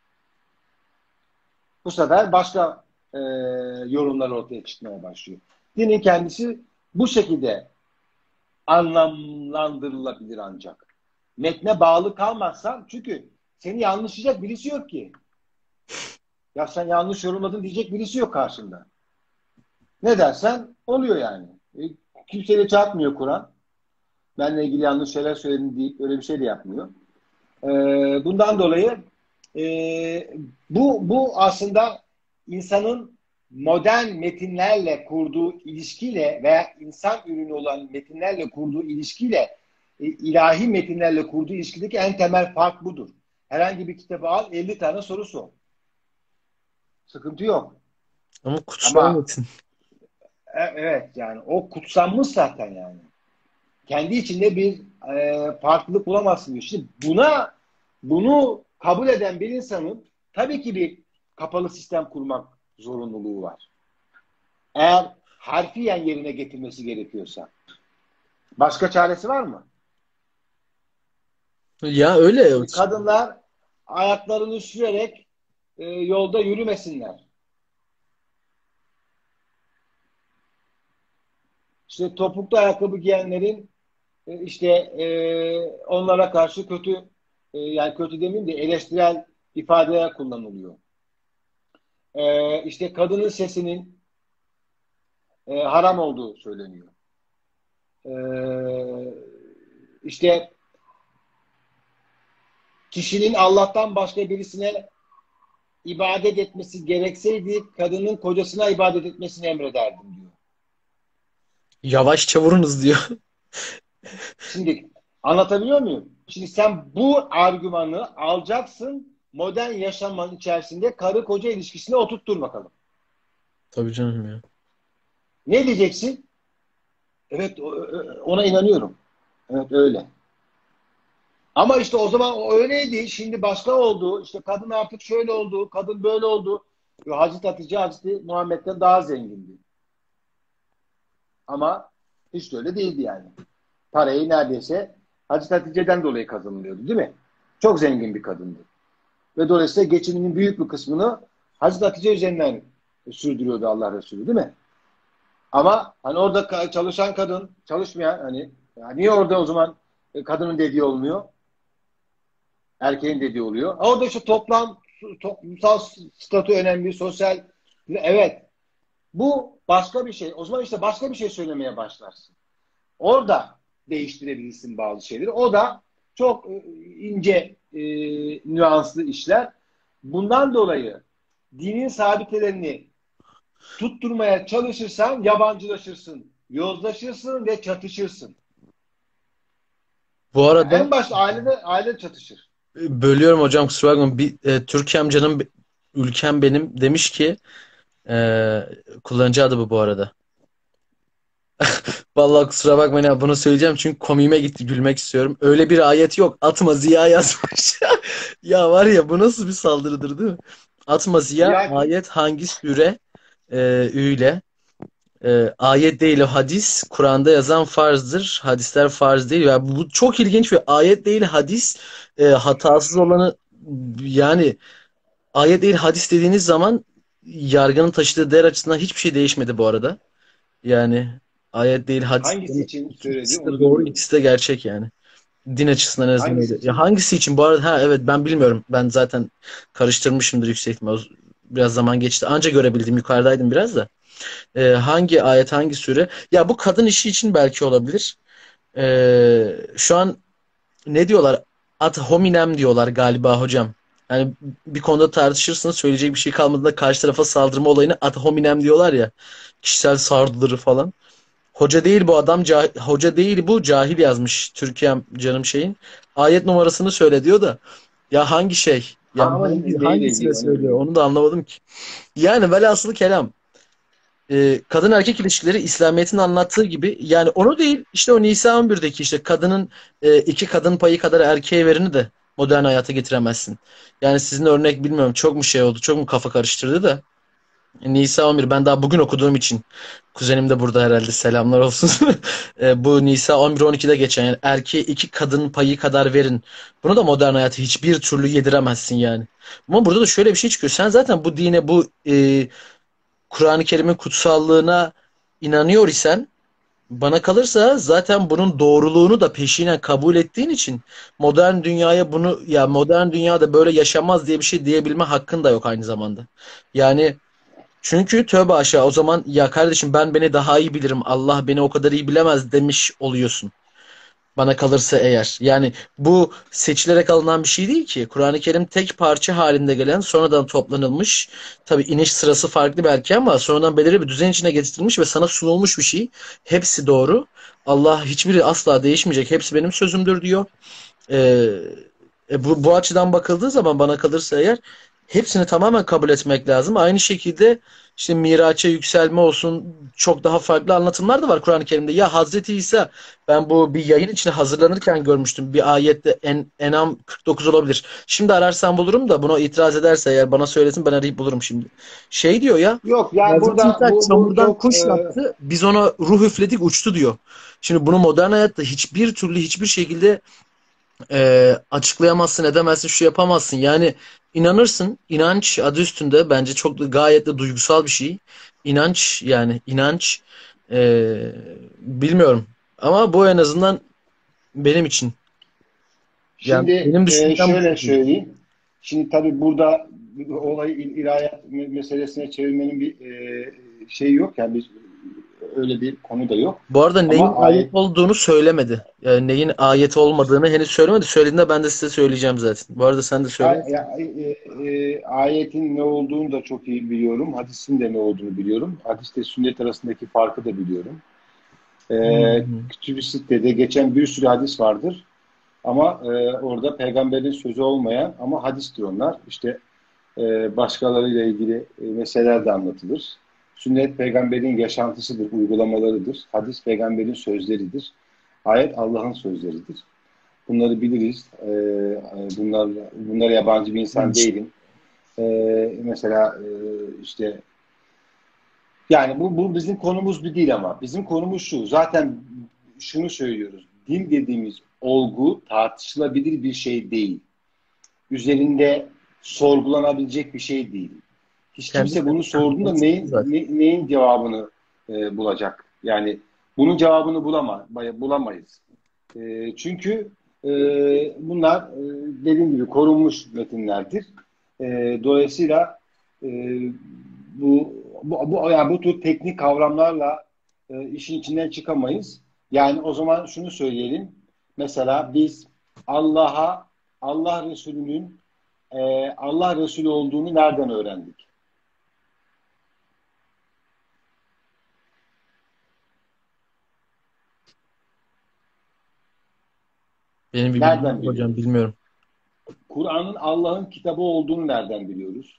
Bu sefer başka yorumlar ortaya çıkmaya başlıyor. Dinin kendisi bu şekilde anlamlandırılabilir ancak. Metne bağlı kalmazsan çünkü seni yanlışlayacak birisi yok ki. Ya sen yanlış yorumladın diyecek birisi yok karşında. Ne dersen oluyor yani. Kimseyle çarpmıyor Kur'an. Benle ilgili yanlış şeyler söyledim deyip öyle bir şey de yapmıyor. Bundan dolayı bu aslında insanın modern metinlerle kurduğu ilişkiyle veya insan ürünü olan metinlerle kurduğu ilişkiyle ilahi metinlerle kurduğu ilişkideki en temel fark budur. Herhangi bir kitabı al 50 tane soru sor. Sıkıntı yok. Ama kutsal Ama metin. evet yani o kutsanmış zaten yani. Kendi içinde bir farklılık bulamazsın diyor. Şimdi bunu kabul eden bir insanın tabii ki bir kapalı sistem kurmak zorunluluğu var. Eğer harfiyen yerine getirmesi gerekiyorsa. Başka çaresi var mı? Ya öyle. Kadınlar ayaklarını sürerek yolda yürümesinler. İşte topuklu ayakkabı giyenlerin işte onlara karşı kötü yani kötü demeyeyim de eleştirel ifadeler kullanılıyor. İşte kadının sesinin haram olduğu söyleniyor. E, işte kişinin Allah'tan başka birisine ibadet etmesi gerekseydi kadının kocasına ibadet etmesini emrederdim diyor. Yavaş çavurunuz diyor. Şimdi anlatabiliyor muyum? Şimdi sen bu argümanı alacaksın modern yaşamın içerisinde karı koca ilişkisine oturttur bakalım. Tabii canım ya. Ne diyeceksin? Evet ona inanıyorum. Evet öyle. Ama işte o zaman o öyleydi. Şimdi başka oldu. İşte kadın artık şöyle oldu. Kadın böyle oldu. Hazreti Hatice Hazreti Muhammed'den daha zengindi. Ama hiç de öyle değildi yani. Parayı neredeyse Hazreti Hatice'den dolayı kazanılıyordu değil mi? Çok zengin bir kadındı. Ve dolayısıyla geçiminin büyük bir kısmını Hazreti Hatice üzerinden sürdürüyordu Allah Resulü değil mi? Ama hani orada çalışan kadın, çalışmayan hani niye orada o zaman kadının dediği olmuyor? Erkeğin dediği oluyor. Orada işte toplumsal statü önemli, sosyal evet. Bu başka bir şey. O zaman işte başka bir şey söylemeye başlarsın. Orada değiştirebilirsin bazı şeyleri. O da çok ince nüanslı işler. Bundan dolayı dinin sabitelerini tutturmaya çalışırsan yabancılaşırsın, yozlaşırsın ve çatışırsın. Bu Yani arada en başta aile çatışır. bölüyorum hocam, kusura bakmayın. Türkiye amcanın ülkem benim demiş ki kullanıcı adı bu arada. Vallahi kusura bakmayın ya, bunu söyleyeceğim çünkü komiğime gitti, gülmek istiyorum. Öyle bir ayet yok. Atma Ziya yazmış. Ya var ya, bu nasıl bir saldırıdır değil mi? Atma Ziya Ziya kim? ayet hangi sure? Üyle. Ayet değil o, hadis. Kur'an'da yazan farzdır. Hadisler farz değil. Ya bu çok ilginç bir ayet değil hadis. Hatasız olanı, yani ayet değil hadis dediğiniz zaman yargının taşıdığı değer açısından hiçbir şey değişmedi bu arada. Yani ayet değil hadis. Hangisi için söyledi İkisi de onu doğru, bilmiyorum. ikisi de gerçek yani. Din açısından en azından Hangisi öyle. Ya için? hangisi için? Bu arada ha evet ben bilmiyorum. Ben zaten karıştırmışımdır yüksek ihtimal. Biraz zaman geçti. Anca görebildim. Yukarıdaydım biraz da. Hangi ayet, hangi sure? Ya bu kadın işi için belki olabilir. Şu an ne diyorlar? Ad hominem diyorlar galiba hocam. Yani bir konuda tartışırsınız söyleyecek bir şey kalmadığında karşı tarafa saldırma olayını ad hominem diyorlar ya. Kişisel saldırı falan. Hoca değil bu adam, hoca değil bu, cahil yazmış Türkiye'm canım şeyin. Ayet numarasını söyle diyor da. Ya hangi şey? Ha, Yani ama neyle hangisine ilgili onu söylüyor? bilmiyorum. Onu da anlamadım ki. Yani velhasılı kelam. Kadın erkek ilişkileri İslamiyet'in anlattığı gibi yani onu değil işte o Nisa 11'deki işte kadının iki kadın payı kadar erkeğe verini de modern hayata getiremezsin. Yani sizin örnek bilmiyorum çok mu şey oldu çok mu kafa karıştırdı da Nisa 11 ben daha bugün okuduğum için kuzenim de burada herhalde selamlar olsun. Bu Nisa 11-12'de geçen yani erkeğe iki kadın payı kadar verin. Bunu da modern hayata hiçbir türlü yediremezsin yani. Ama burada da şöyle bir şey çıkıyor. Sen zaten bu dine bu Kur'an-ı Kerim'in kutsallığına inanıyor isen bana kalırsa zaten bunun doğruluğunu da peşinen kabul ettiğin için modern dünyaya bunu ya modern dünyada böyle yaşamaz diye bir şey diyebilme hakkın da yok aynı zamanda. Yani çünkü tövbe aşağı o zaman ya kardeşim ben beni daha iyi bilirim Allah beni o kadar iyi bilemez demiş oluyorsun. Bana kalırsa eğer. Yani bu seçilerek alınan bir şey değil ki. Kur'an-ı Kerim tek parça halinde gelen, sonradan toplanılmış. Tabii iniş sırası farklı belki ama sonradan belirli bir düzen içine getirilmiş ve sana sunulmuş bir şey. Hepsi doğru. Allah hiçbiri asla değişmeyecek. Hepsi benim sözümdür diyor. Ee, bu açıdan bakıldığı zaman bana kalırsa eğer hepsini tamamen kabul etmek lazım. Aynı şekilde işte Miraç'a yükselme olsun çok daha farklı anlatımlar da var Kur'an-ı Kerim'de. Ya Hazreti İsa ben bu bir yayın için hazırlanırken görmüştüm. Bir ayette En'am 49 olabilir. Şimdi ararsam bulurum da buna itiraz ederse eğer bana söylesin ben arayıp bulurum şimdi. Şey diyor ya Yok yani Hazreti burada İsa bu çamurdan çok kuş yaptı. Biz ona ruh üfledik uçtu diyor. Şimdi bunu modern hayatta hiçbir türlü hiçbir şekilde açıklayamazsın, edemezsin, şu yapamazsın. Yani inanırsın. İnanç adı üstünde bence çok da gayet de duygusal bir şey. İnanç yani inanç bilmiyorum. Ama bu en azından benim için. Yani şimdi benim düşüncem bu şöyle şekilde. söyleyeyim. Şimdi tabii burada olayı ilahiyat meselesine çevirmenin bir şeyi yok. Yani öyle bir konu da yok. Bu arada neyin Ama ayet ayet olduğunu söylemedi. Yani neyin ayet olmadığını henüz söylemedi. Söylediğinde ben de size söyleyeceğim zaten. Bu arada sen de söyle. ayetin ne olduğunu da çok iyi biliyorum. Hadisin de ne olduğunu biliyorum. Hadisle sünnet arasındaki farkı da biliyorum. Hmm. Kütüb-i Sitte'de geçen bir sürü hadis vardır. Ama orada peygamberin sözü olmayan ama hadistir onlar. İşte başkalarıyla ilgili meseleler de anlatılır. Sünnet peygamberin yaşantısıdır, uygulamalarıdır. Hadis peygamberin sözleridir. Ayet Allah'ın sözleridir. Bunları biliriz. Bunlara yabancı bir insan İlginç. değilim. Mesela işte yani bu bizim konumuz bir değil ama bizim konumuz şu. Zaten şunu söylüyoruz. Din dediğimiz olgu tartışılabilir bir şey değil. Üzerinde sorgulanabilecek bir şey değil. Hiç Kendi kimse bunu sorduğunda konuştuk zaten. neyin cevabını bulacak? Yani bunun cevabını bulamayız. Çünkü e, bunlar dediğim gibi korunmuş metinlerdir. Dolayısıyla e, bu tür teknik kavramlarla işin içinden çıkamayız. Yani o zaman şunu söyleyelim. Mesela biz Allah'a Allah Resulü'nün Allah Resulü olduğunu nereden öğrendik? Benim bir bilgim Nereden yok hocam biliyoruz? bilmiyorum. Kur'an'ın Allah'ın kitabı olduğunu nereden biliyoruz?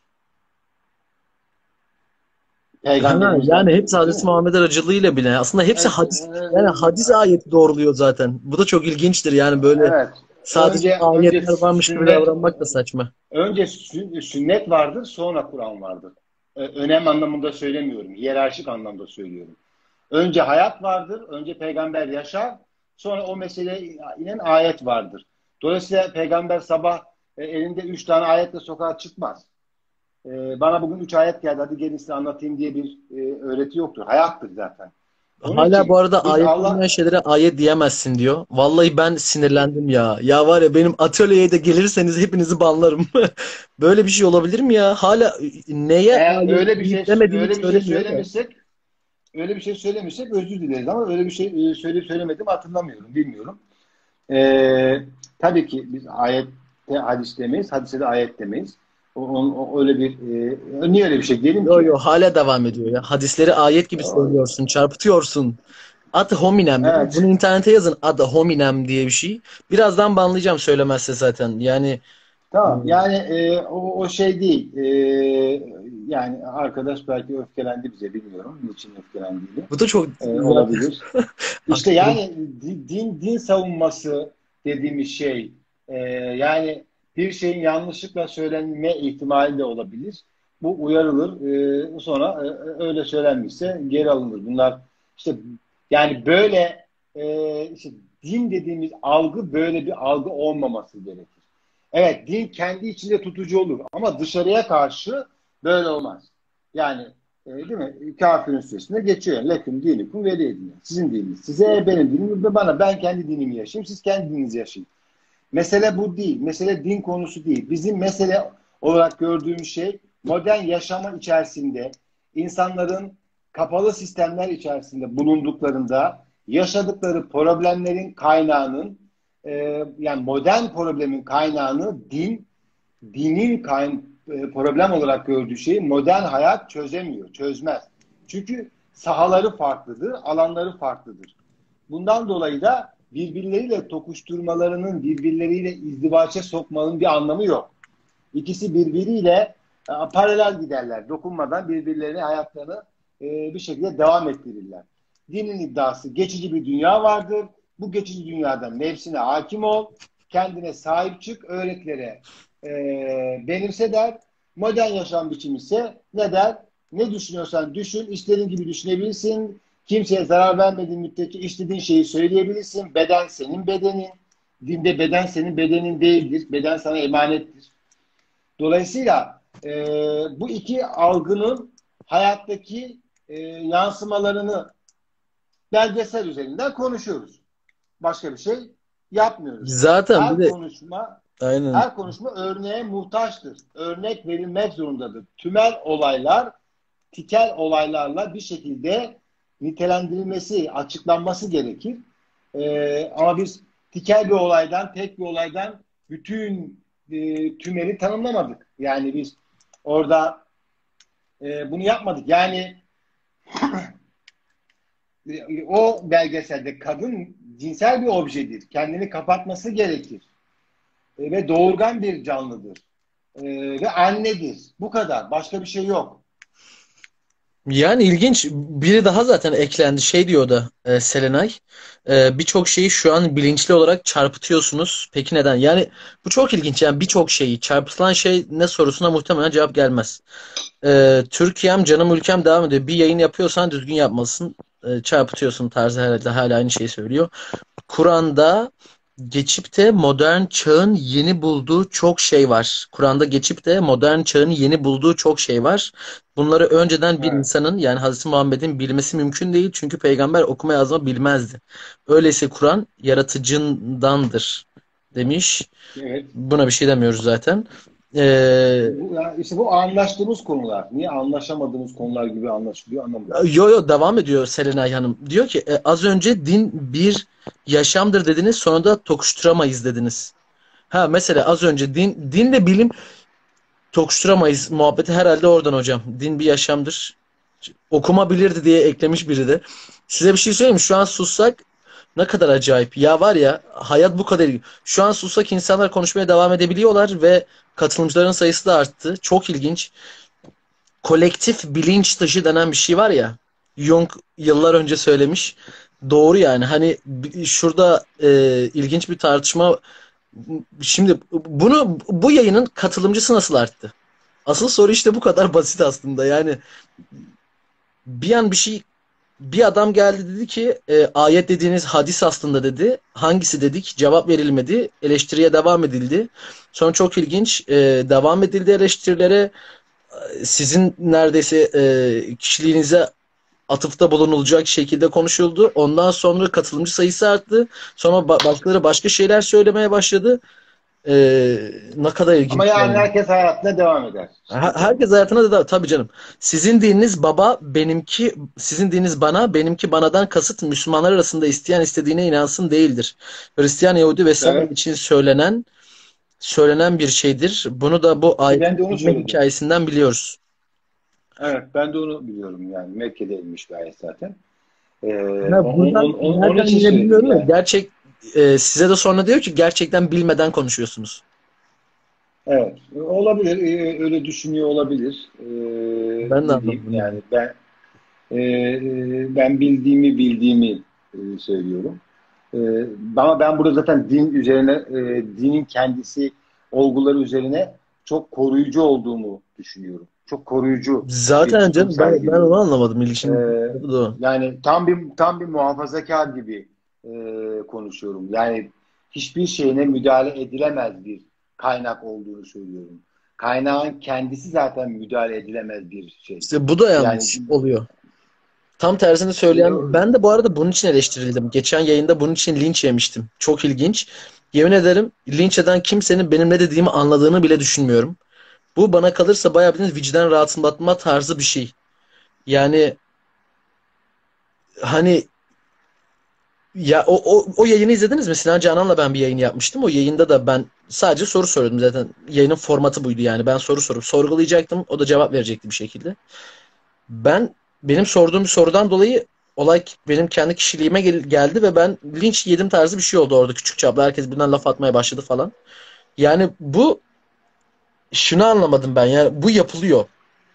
Ha, Peygamberimizden yani hepsi biliyoruz, değil Hazreti mi? Muhammed aracılığıyla bile. Aslında hepsi hadis. Yani hadis ayeti doğruluyor zaten. Bu da çok ilginçtir. Yani böyle Evet. sadece Önce ayetler varmış gibi sünnet davranmak da saçma. sünnet vardır, sonra Kur'an vardır. Önem anlamında söylemiyorum, hiyerarşik anlamda söylüyorum. Önce hayat vardır, önce peygamber yaşar, sonra o meseleye inen ayet vardır. Dolayısıyla peygamber sabah elinde 3 tane ayetle sokağa çıkmaz. Bana bugün 3 ayet geldi, hadi gelin size anlatayım diye bir öğreti yoktur. Hayattır zaten. Onun Hala bu için arada biz ayet olmayan Allah şeylere ayet diyemezsin diyor. Vallahi ben sinirlendim ya. Ya var ya benim atölyeye de gelirseniz hepinizi banlarım. Böyle bir şey olabilir mi ya? Hala neye eğer ayet deyip demediğini söylemiyor da. öyle bir şey söylemişsek özür dileriz ama öyle bir şey söyleyip söylemedim hatırlamıyorum, bilmiyorum. Ee, tabii ki biz ayette hadis demeyiz, hadise de ayet demeyiz. Öyle bir niye öyle bir şey diyelim Yo ki? yo hala devam ediyor ya. Hadisleri ayet gibi söylüyorsun, çarpıtıyorsun. Ad hominem. Bunu Evet. internete yazın. Ad hominem diye bir şey. Birazdan banlayacağım söylemezse zaten. Yani e, Tamam. Yani o şey değil. Yani arkadaş belki öfkelendi bize, bilmiyorum. Niçin öfkelendiğini. bu da çok zaten Olabilir. İşte haklıyım. yani din savunması dediğimiz şey yani bir şeyin yanlışlıkla söylenme ihtimali de olabilir. Bu uyarılır. Sonra öyle söylenmişse geri alınır. Bunlar işte yani böyle işte din dediğimiz algı böyle bir algı olmaması gerekir. Evet, din kendi içinde tutucu olur ama dışarıya karşı böyle olmaz. Yani değil mi? Kafirin süresinde geçiyor. Yani, leküm dinikum veliyedin. Sizin dininiz. Size benim dinim ve bana. Ben kendi dinimi yaşayayım. Siz kendi dininizi yaşayın. Mesele bu değil. Mesele din konusu değil. Bizim mesele olarak gördüğümüz şey modern yaşama içerisinde insanların kapalı sistemler içerisinde bulunduklarında yaşadıkları problemlerin kaynağının yani modern problemin kaynağını problem olarak gördüğü şeyi modern hayat çözemiyor, çözmez. Çünkü sahaları farklıdır, alanları farklıdır. Bundan dolayı da birbirleriyle tokuşturmalarının, birbirleriyle izdivaça sokmanın bir anlamı yok. İkisi birbiriyle paralel giderler. Dokunmadan birbirlerine hayatlarını bir şekilde devam ettirirler. Dinin iddiası geçici bir dünya vardır. Bu geçici dünyadan nefsine hakim ol, kendine sahip çık, öğretilere benimse der. Modern yaşam biçimi ise ne der? Ne düşünüyorsan düşün, istediğin gibi düşünebilirsin. Kimseye zarar vermediğin müddetçe istediğin şeyi söyleyebilirsin. Beden senin bedenin. Dinde beden senin bedenin değildir. Beden sana emanettir. Dolayısıyla bu iki algının hayattaki yansımalarını belgesel üzerinden konuşuyoruz. Başka bir şey yapmıyoruz. Zaten bir Her de konuşma aynen. her konuşma örneğe muhtaçtır. Örnek verilmek zorundadır. Tümel olaylar, tikel olaylarla bir şekilde nitelendirilmesi, açıklanması gerekir. Ama biz tikel bir olaydan, tek bir olaydan bütün tümeli tanımlamadık. Yani biz orada bunu yapmadık. Yani o belgeselde kadın cinsel bir objedir. Kendini kapatması gerekir. Ve doğurgan bir canlıdır. Ve annedir. Bu kadar. Başka bir şey yok. Yani ilginç biri daha zaten eklendi şey diyor da Selenay. Birçok şeyi şu an bilinçli olarak çarpıtıyorsunuz. Peki neden? Yani bu çok ilginç. Yani birçok şeyi çarpıtılan şey ne sorusuna muhtemelen cevap gelmez. Türkiye'm canım ülkem devam ediyor. Bir yayın yapıyorsan düzgün yapmalısın. Çarpıtıyorsun tarzı herhalde hala aynı şeyi söylüyor. Kur'an'da geçip de modern çağın yeni bulduğu çok şey var. Kur'an'da geçip de modern çağın yeni bulduğu çok şey var. Bunları önceden bir Evet. insanın yani Hazreti Muhammed'in bilmesi mümkün değil. Çünkü peygamber okuma yazma bilmezdi. Öyleyse Kur'an yaratıcındandır demiş. Evet. Buna bir şey demiyoruz zaten. Ee, İşte bu anlaştığımız konular. Niye anlaşamadığımız konular gibi anlaşılıyor anlamıyorum. Yo yo devam ediyor Selenay Hanım. Diyor ki az önce din bir yaşamdır dediniz sonra da tokuşturamayız dediniz. Ha mesela az önce dinle bilim tokuşturamayız muhabbeti herhalde oradan hocam. Din bir yaşamdır. Okuma bilirdi diye eklemiş biri de. Size bir şey söyleyeyim mi? Şu an sussak ne kadar acayip. Ya var ya hayat bu kadar ilginç. Şu an sussak insanlar konuşmaya devam edebiliyorlar ve katılımcıların sayısı da arttı. Çok ilginç. Kolektif bilinç dışı denen bir şey var ya. Jung yıllar önce söylemiş. Doğru yani. Hani şurada ilginç bir tartışma. Şimdi bu yayının katılımcısı nasıl arttı? Asıl soru işte bu kadar basit aslında. Yani bir an bir adam geldi dedi ki ayet dediğiniz hadis aslında dedi. Hangisi dedik? Cevap verilmedi. Eleştiriye devam edildi. Sonra çok ilginç devam edildi eleştirilere. Sizin neredeyse kişiliğinize atıfta bulunulacak şekilde konuşuldu. Ondan sonra katılımcı sayısı arttı. Sonra başkaları başka şeyler söylemeye başladı. Ne kadar Ama ilginç yani yani. herkes hayatına devam eder. Sıkıntı yok. Herkes hayatına da tabii canım. Sizin dininiz baba, benimki sizin dininiz bana, benimki banadan kasıt Müslümanlar arasında isteyen istediğine inansın değildir. Hristiyan, Yahudi vesaire Evet. için söylenen bir şeydir. Bunu da bu İşte ayetin ben de onu inme söyledim. hikayesinden biliyoruz. Evet, ben de onu biliyorum yani. Mekke'de inmiş bir ayet zaten. Buradan Onun nereden için yine söyledim bilmiyorum da yani. size de sonra diyor ki gerçekten bilmeden konuşuyorsunuz. Evet, olabilir. Öyle düşünüyor olabilir. Ben de Ne diyeyim? anladım yani. Yani ben bildiğimi söylüyorum. E, Ama ben burada zaten din üzerine, dinin kendisi olguları üzerine çok koruyucu olduğumu düşünüyorum. Çok koruyucu bir Zaten tutum canım ben onu sergiliyorum. anlamadım. E, İlişkin tarafı da o. Yani tam bir muhafazakar gibi konuşuyorum. Yani hiçbir şeyine müdahale edilemez bir kaynak olduğunu söylüyorum. Kaynağın kendisi zaten müdahale edilemez bir şey. İşte bu da Yani yanlış oluyor. Tam tersini e, söyleyen ben de bu arada bunun için eleştirildim. Geçen yayında bunun için linç yemiştim. Çok ilginç. Yemin ederim linç eden kimsenin benim ne dediğimi anladığını bile düşünmüyorum. Bu bana kalırsa bayağı bir vicdan rahatlatma tarzı bir şey. Yani hani ya o yayını izlediniz mi? Sinan Canan'la ben bir yayın yapmıştım. O yayında da ben sadece soru soruyordum zaten. Yayının formatı buydu yani. Ben soru sorup sorgulayacaktım. O da cevap verecekti bir şekilde. Benim sorduğum bir sorudan dolayı olay benim kendi kişiliğime geldi ve ben linç yedim tarzı bir şey oldu orada küçük çaplı. Herkes birden laf atmaya başladı falan. Yani şunu anlamadım ben. Yani bu yapılıyor.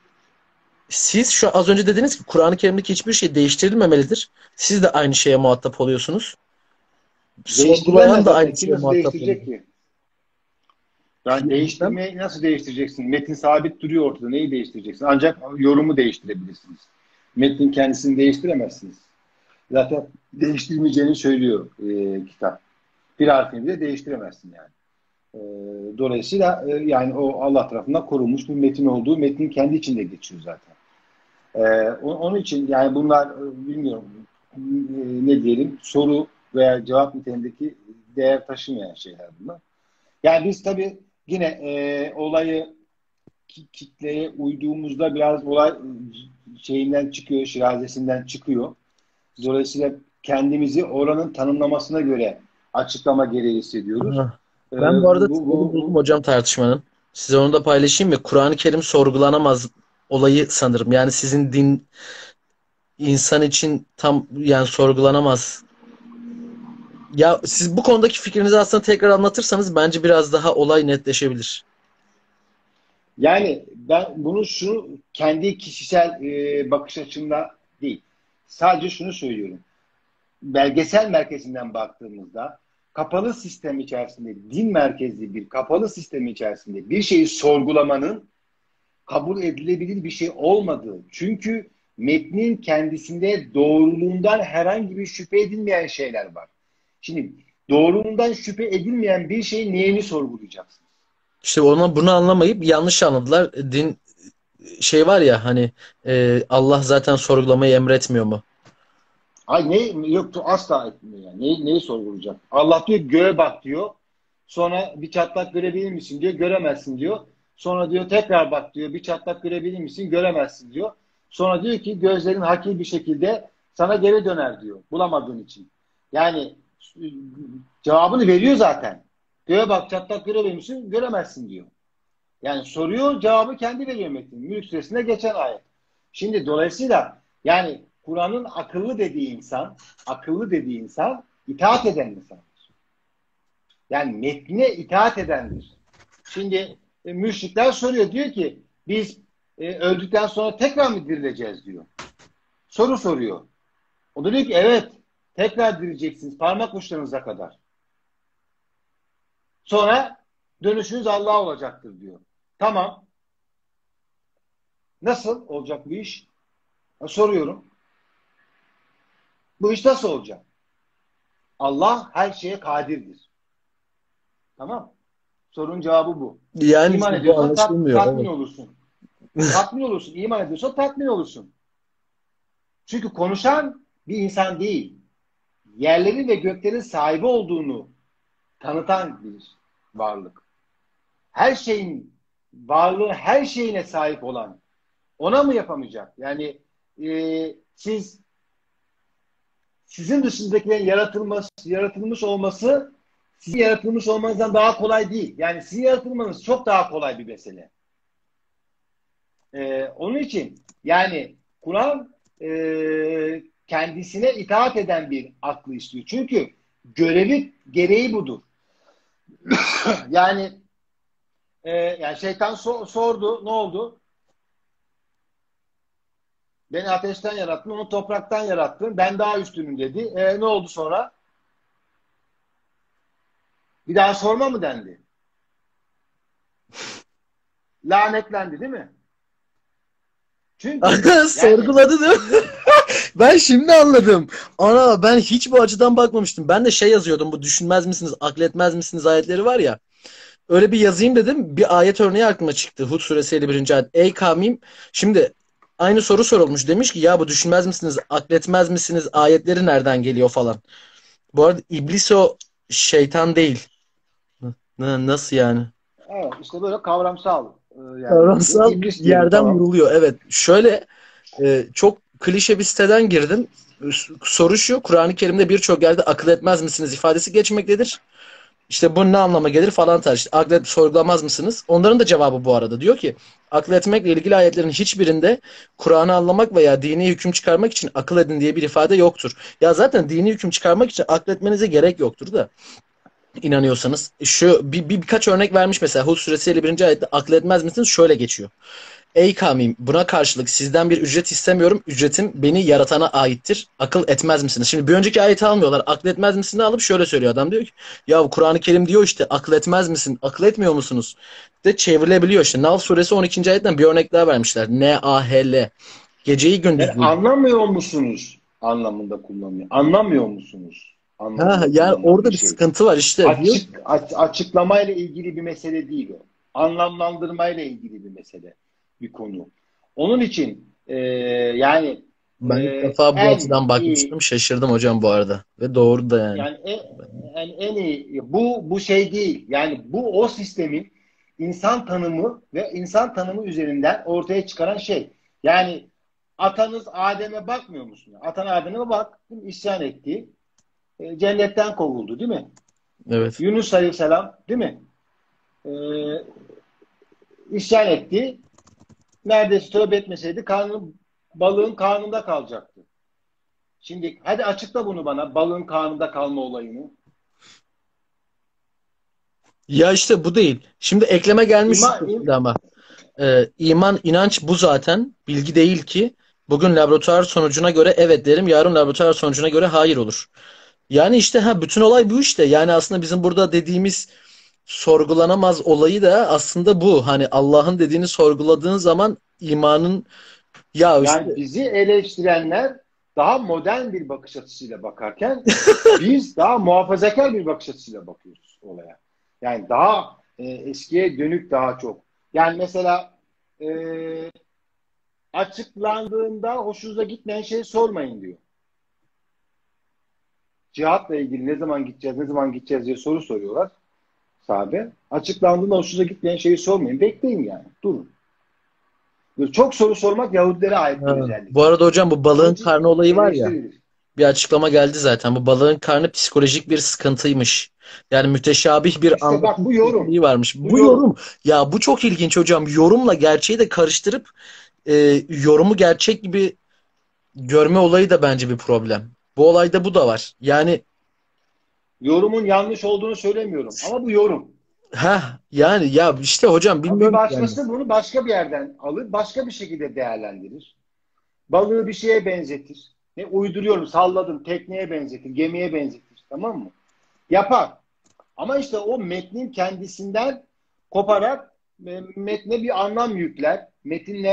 Siz şu az önce dediniz ki Kur'an-ı Kerim'deki hiçbir şey değiştirilmemelidir. Siz de aynı şeye muhatap oluyorsunuz. Sorgulayan değiştirilemez da aynı zaten. Kim şeye nasıl muhatap oluyor. değiştirecek ki? Yani Bilmem. değiştirmeyi nasıl değiştireceksin? Metin sabit duruyor ortada. Neyi değiştireceksin? Ancak yorumu değiştirebilirsiniz. Metnin kendisini değiştiremezsiniz. Zaten değiştirmeyeceğini söylüyor kitap. Bir harfini bile değiştiremezsin yani. E, Dolayısıyla yani o Allah tarafından korunmuş bir metin olduğu metnin kendi içinde geçiyor zaten. Onun için yani bunlar bilmiyorum ne diyelim soru veya cevap niteliğindeki değer taşımayan şeyler bunlar. Yani biz tabii yine olayı kitleye uyduğumuzda biraz olay şeyinden çıkıyor, şirazesinden çıkıyor. Dolayısıyla kendimizi oranın tanımlamasına göre açıklama gereği hissediyoruz. Aha. Ben bu arada temelini buldum Bu hocam tartışmanın. Size onu da paylaşayım mı? Kur'an-ı Kerim sorgulanamaz olayı sanırım. Yani sizin din insan için tam yani sorgulanamaz. Ya siz bu konudaki fikrinizi aslında tekrar anlatırsanız bence biraz daha olay netleşebilir. Yani ben bunu kendi kişisel bakış açımda değil. Sadece şunu söylüyorum. Belgesel merkezinden baktığımızda kapalı sistem içerisinde, din merkezli bir kapalı sistem içerisinde bir şeyi sorgulamanın kabul edilebilir bir şey olmadığı. Çünkü metnin kendisinde doğruluğundan herhangi bir şüphe edilmeyen şeyler var. Şimdi doğruluğundan şüphe edilmeyen bir şeyin neyini sorgulayacaksın? İşte bunu anlamayıp yanlış anladılar. Din şey var ya hani Allah zaten sorgulamayı emretmiyor mu? Ay yoktu asla etmiyor yani. Neyi sorgulayacak? Allah diyor göğe bak diyor. Sonra bir çatlak görebilir misin diyor. Göremezsin diyor. Sonra diyor tekrar bak diyor. Bir çatlak görebilir misin? Göremezsin diyor. Sonra diyor ki gözlerin hakir bir şekilde sana geri döner diyor. Bulamadığın için. Yani cevabını veriyor zaten. Göğe bak çatlak görebilir misin? Göremezsin diyor. Yani soruyor cevabı kendi veriyor metin. Mülk Suresi'nde geçen ayet. Şimdi dolayısıyla yani Kur'an'ın akıllı dediği insan itaat eden insandır. Yani metnine itaat edendir. Şimdi müşrikler soruyor diyor ki biz öldükten sonra tekrar mı dirileceğiz diyor. Soru soruyor. O da diyor ki evet tekrar dirileceksiniz parmak uçlarınıza kadar. Sonra dönüşünüz Allah'a olacaktır diyor. Tamam. Nasıl olacak bu iş? Soruyorum. Bu iş nasıl olacak? Allah her şeye kadirdir. Tamam. Sorunun cevabı bu. Yani İman işte bu ediyorsan anlaşılmıyor. tatmin Evet. olursun. Tatmin olursun. İman ediyorsan tatmin olursun. Çünkü konuşan bir insan değil. Yerlerin ve göklerin sahibi olduğunu tanıtan bir varlık. Her şeyin varlığı, her şeyine sahip olan ona mı yapamayacak? Yani sizin dışındakilerin yaratılmış olması sizin yaratılmış olmanızdan daha kolay değil. Yani sizin yaratılmanız çok daha kolay bir mesele. Onun için yani Kur'an kendisine itaat eden bir aklı istiyor. Çünkü görevi gereği budur. Yani yani şeytan sordu, ne oldu? Beni ateşten yarattın, onu topraktan yarattın. Ben daha üstünüm dedi. Ne oldu sonra? Bir daha sorma mı dendi? Lanetlendi değil mi? Çünkü yani Sorguladı değil mi? Ben şimdi anladım. Ana ben hiç bu açıdan bakmamıştım. Ben de şey yazıyordum, bu düşünmez misiniz, akletmez misiniz ayetleri var ya. Öyle bir yazayım dedim. Bir ayet örneği aklıma çıktı. Hud suresi 51. ayet. Ey kavmim. Şimdi aynı soru sorulmuş. Demiş ki ya bu düşünmez misiniz, akletmez misiniz ayetleri nereden geliyor falan. Bu arada iblis o, şeytan değil. Nasıl yani? evet, işte böyle kavramsal yerden geliyor. Kavramsal İblis diyelim, yerden tamam. vuruluyor. Evet. Şöyle çok klişe bir siteden girdim. Soru şu: Kur'an-ı Kerim'de birçok yerde akıl etmez misiniz ifadesi geçmektedir. İşte bu ne anlama gelir falan tarzı. İşte akıl sorgulamaz mısınız? Onların da cevabı bu arada. Diyor ki akıl etmekle ilgili ayetlerin hiçbirinde Kur'an'ı anlamak veya dini hüküm çıkarmak için akıl edin diye bir ifade yoktur. Ya zaten dini hüküm çıkarmak için akletmenize gerek yoktur da, inanıyorsanız. Şu birkaç örnek vermiş mesela. Hud suresi 51. ayette akıl etmez misiniz? Şöyle geçiyor. Ey kavmim, buna karşılık sizden bir ücret istemiyorum. Ücretim beni yaratana aittir. Akıl etmez misiniz? Şimdi bir önceki ayeti almıyorlar. Akıl etmez misiniz alıp şöyle söylüyor adam. Diyor ki ya Kur'an-ı Kerim diyor işte akıl etmez misin? Akıl etmiyor musunuz? De çevrilebiliyor işte. Nahl suresi 12. ayetten bir örnek daha vermişler. N-A-H-L. Geceyi Yani gündüzü. anlamıyor musunuz anlamında kullanıyor. Anlamıyor musunuz Ha, anlamında yani kullanılan bir orada bir şey. sıkıntı var işte. Diyor Açıklamayla ilgili bir mesele değil o. Anlamlandırmayla ilgili bir mesele, bir konu. Onun için yani ben ilk defa bu en açıdan iyi bakmıştım. Şaşırdım hocam bu arada. Ve doğru da yani. yani en iyi bu şey değil. Yani bu o sistemin insan tanımı ve insan tanımı üzerinden ortaya çıkaran şey. Yani atanız Adem'e bakmıyor musun? Atan Adem'e bak, isyan etti. Cennetten kovuldu değil mi? Evet. Yunus Aleyhisselam değil mi? E, isyan etti. Neredeyse tövbe etmeseydi balığın karnında kalacaktı. Şimdi hadi açıkla bunu bana, balığın karnında kalma olayını. Ya işte bu değil. Şimdi ekleme gelmiş şu İma, şekilde ama. İman, inanç bu zaten. Bilgi değil ki. Bugün laboratuvar sonucuna göre evet derim, yarın laboratuvar sonucuna göre hayır olur. Yani işte bütün olay bu işte. Yani aslında bizim burada dediğimiz sorgulanamaz olayı da aslında bu. Hani Allah'ın dediğini sorguladığın zaman imanın, ya Yani işte bizi eleştirenler daha modern bir bakış açısıyla bakarken biz daha muhafazakar bir bakış açısıyla bakıyoruz olaya. Yani daha eskiye dönük daha çok. Yani mesela e, açıklandığında hoşunuza gitmeyen şeyi sormayın diyor. Cihatla ilgili ne zaman gideceğiz, ne zaman gideceğiz diye soru soruyorlar sahabe. Açıklandığında hoşunuza gitmeyen şeyi sormayın. Bekleyin yani. Durun. Çok soru sormak Yahudilere ait bir bu özelliktir. arada hocam bu Onun balığın için karnı olayı var ya. eleştirilir. Bir açıklama geldi zaten. Bu balığın karnı psikolojik bir sıkıntıymış. Yani müteşabih bir İşte bak, anlatım bu yorum. tekniği varmış. Bu Bu yorum. yorum, ya bu çok ilginç hocam. Yorumla gerçeği de karıştırıp e, yorumu gerçek gibi görme olayı da bence bir problem. Bu olayda bu da var. Yani Yorumun yanlış olduğunu söylemiyorum. Ama bu yorum. yani ya işte hocam Ama bir bilmiyorum ki yani. başkası bunu başka bir yerden alır, başka bir şekilde değerlendirir. Balığı bir şeye benzetir. Ne uyduruyorum, salladım, tekneye benzetir, gemiye benzetir. Tamam mı? Yapar. Ama işte o metnin kendisinden koparak metne bir anlam yükler. Metinle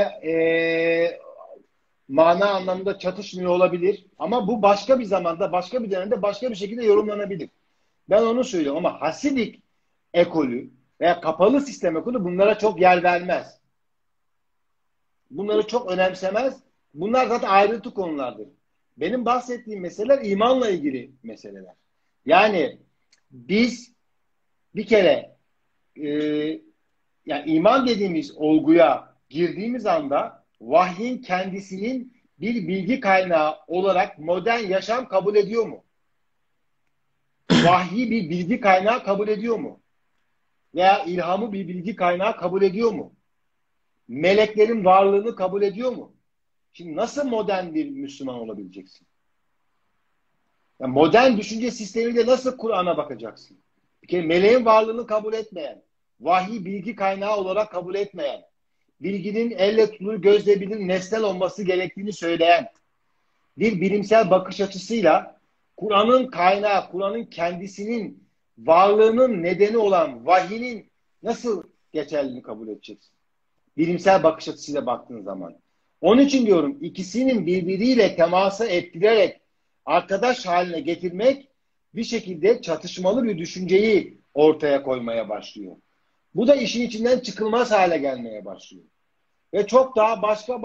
mana anlamında çatışmıyor olabilir. Ama bu başka bir zamanda, başka bir dönemde, başka bir şekilde yorumlanabilir. Ben onu söylüyorum ama Hasidik ekolü veya kapalı sistem ekolü bunlara çok yer vermez. Bunları çok önemsemez Bunlar zaten ayrıntı konulardır. Benim bahsettiğim meseleler imanla ilgili meseleler. Yani biz bir kere e, yani iman dediğimiz olguya girdiğimiz anda vahyin kendisinin bir bilgi kaynağı olarak modern yaşam kabul ediyor mu? Vahyi bir bilgi kaynağı kabul ediyor mu? Veya ilhamı bir bilgi kaynağı kabul ediyor mu? Meleklerin varlığını kabul ediyor mu? Şimdi nasıl modern bir Müslüman olabileceksin? Yani modern düşünce sistemiyle nasıl Kur'an'a bakacaksın? Bir kere meleğin varlığını kabul etmeyen, vahiy bilgi kaynağı olarak kabul etmeyen, bilginin elle tutulur, gözle bilinir, nesnel olması gerektiğini söyleyen bir bilimsel bakış açısıyla Kur'an'ın kaynağı, Kur'an'ın kendisinin varlığının nedeni olan vahinin nasıl geçerliliğini kabul edeceksin? Bilimsel bakış açısıyla baktığın zaman. Onun için diyorum ikisinin birbiriyle temasa ettirerek arkadaş haline getirmek bir şekilde çatışmalı bir düşünceyi ortaya koymaya başlıyor. Bu da işin içinden çıkılmaz hale gelmeye başlıyor. Ve çok daha başka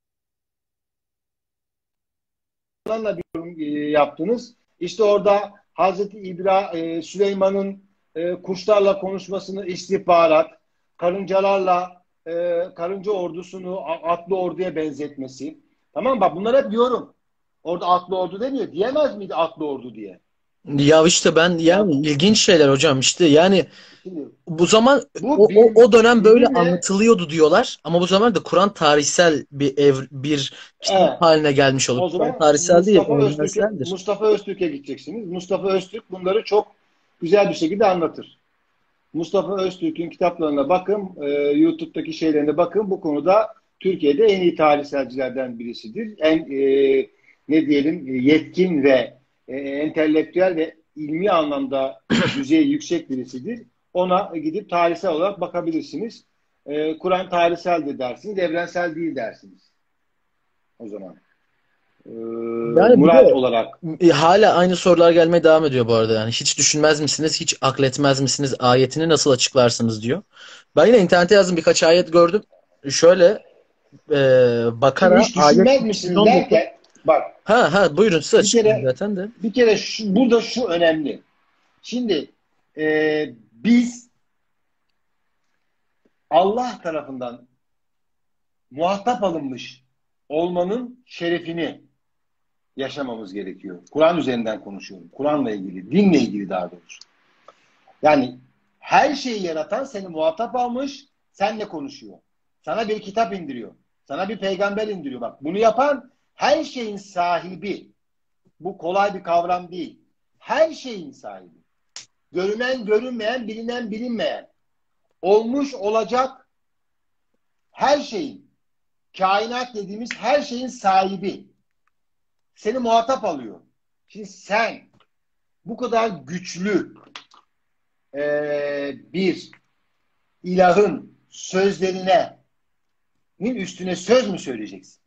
bir yorum yaptınız. İşte orada Hazreti Süleyman'ın kuşlarla konuşmasını istihbarat, karıncalarla karınca ordusunu atlı orduya benzetmesi. Tamam bak bunlar hep diyorum. Orada atlı ordu demiyor. Diyemez miydi atlı ordu diye? Ya işte ben yani Ya ilginç şeyler hocam işte yani şimdi bu zaman bu o dönem böyle bilimle anlatılıyordu diyorlar ama bu zaman da Kur'an tarihsel bir kitap evet, haline gelmiş olup o Kur'an zaman tarihsel değil evrensseldir. Mustafa Öztürk'e gideceksiniz. Mustafa Öztürk bunları çok güzel bir şekilde anlatır. Mustafa Öztürk'ün kitaplarına bakın, YouTube'daki şeylerine bakın. Bu konuda Türkiye'de en iyi tarihselcilerden birisidir. Ne diyelim yetkin ve entelektüel ve ilmi anlamda düzeyi yüksek birisidir. Ona gidip tarihsel olarak bakabilirsiniz. Kur'an tarihseldir dersiniz, evrensel değil dersiniz. O zaman. E, Yani bir Murat de olarak. hala aynı sorular gelmeye devam ediyor bu arada. Yani hiç düşünmez misiniz, hiç akletmez misiniz, ayetini nasıl açıklarsınız diyor. Ben yine internette yazdım birkaç ayet gördüm. Şöyle Şimdi Bakara hiç ayet düşünmez misiniz 319. derken bak Buyurun size bir açıklayayım kere zaten de. burada şu önemli. Şimdi biz Allah tarafından muhatap alınmış olmanın şerefini yaşamamız gerekiyor. Kur'an üzerinden konuşuyorum. Kur'an'la ilgili, dinle ilgili daha doğrusu. Yani her şeyi yaratan seni muhatap almış, seninle konuşuyor. Sana bir kitap indiriyor. Sana bir peygamber indiriyor. Bak bunu yapan her şeyin sahibi. Bu kolay bir kavram değil. Her şeyin sahibi. Görünen, görünmeyen, bilinen, bilinmeyen. Olmuş, olacak her şeyin, kainat dediğimiz her şeyin sahibi. Seni muhatap alıyor. Şimdi sen bu kadar güçlü bir ilahın sözlerine üstüne söz mü söyleyeceksin?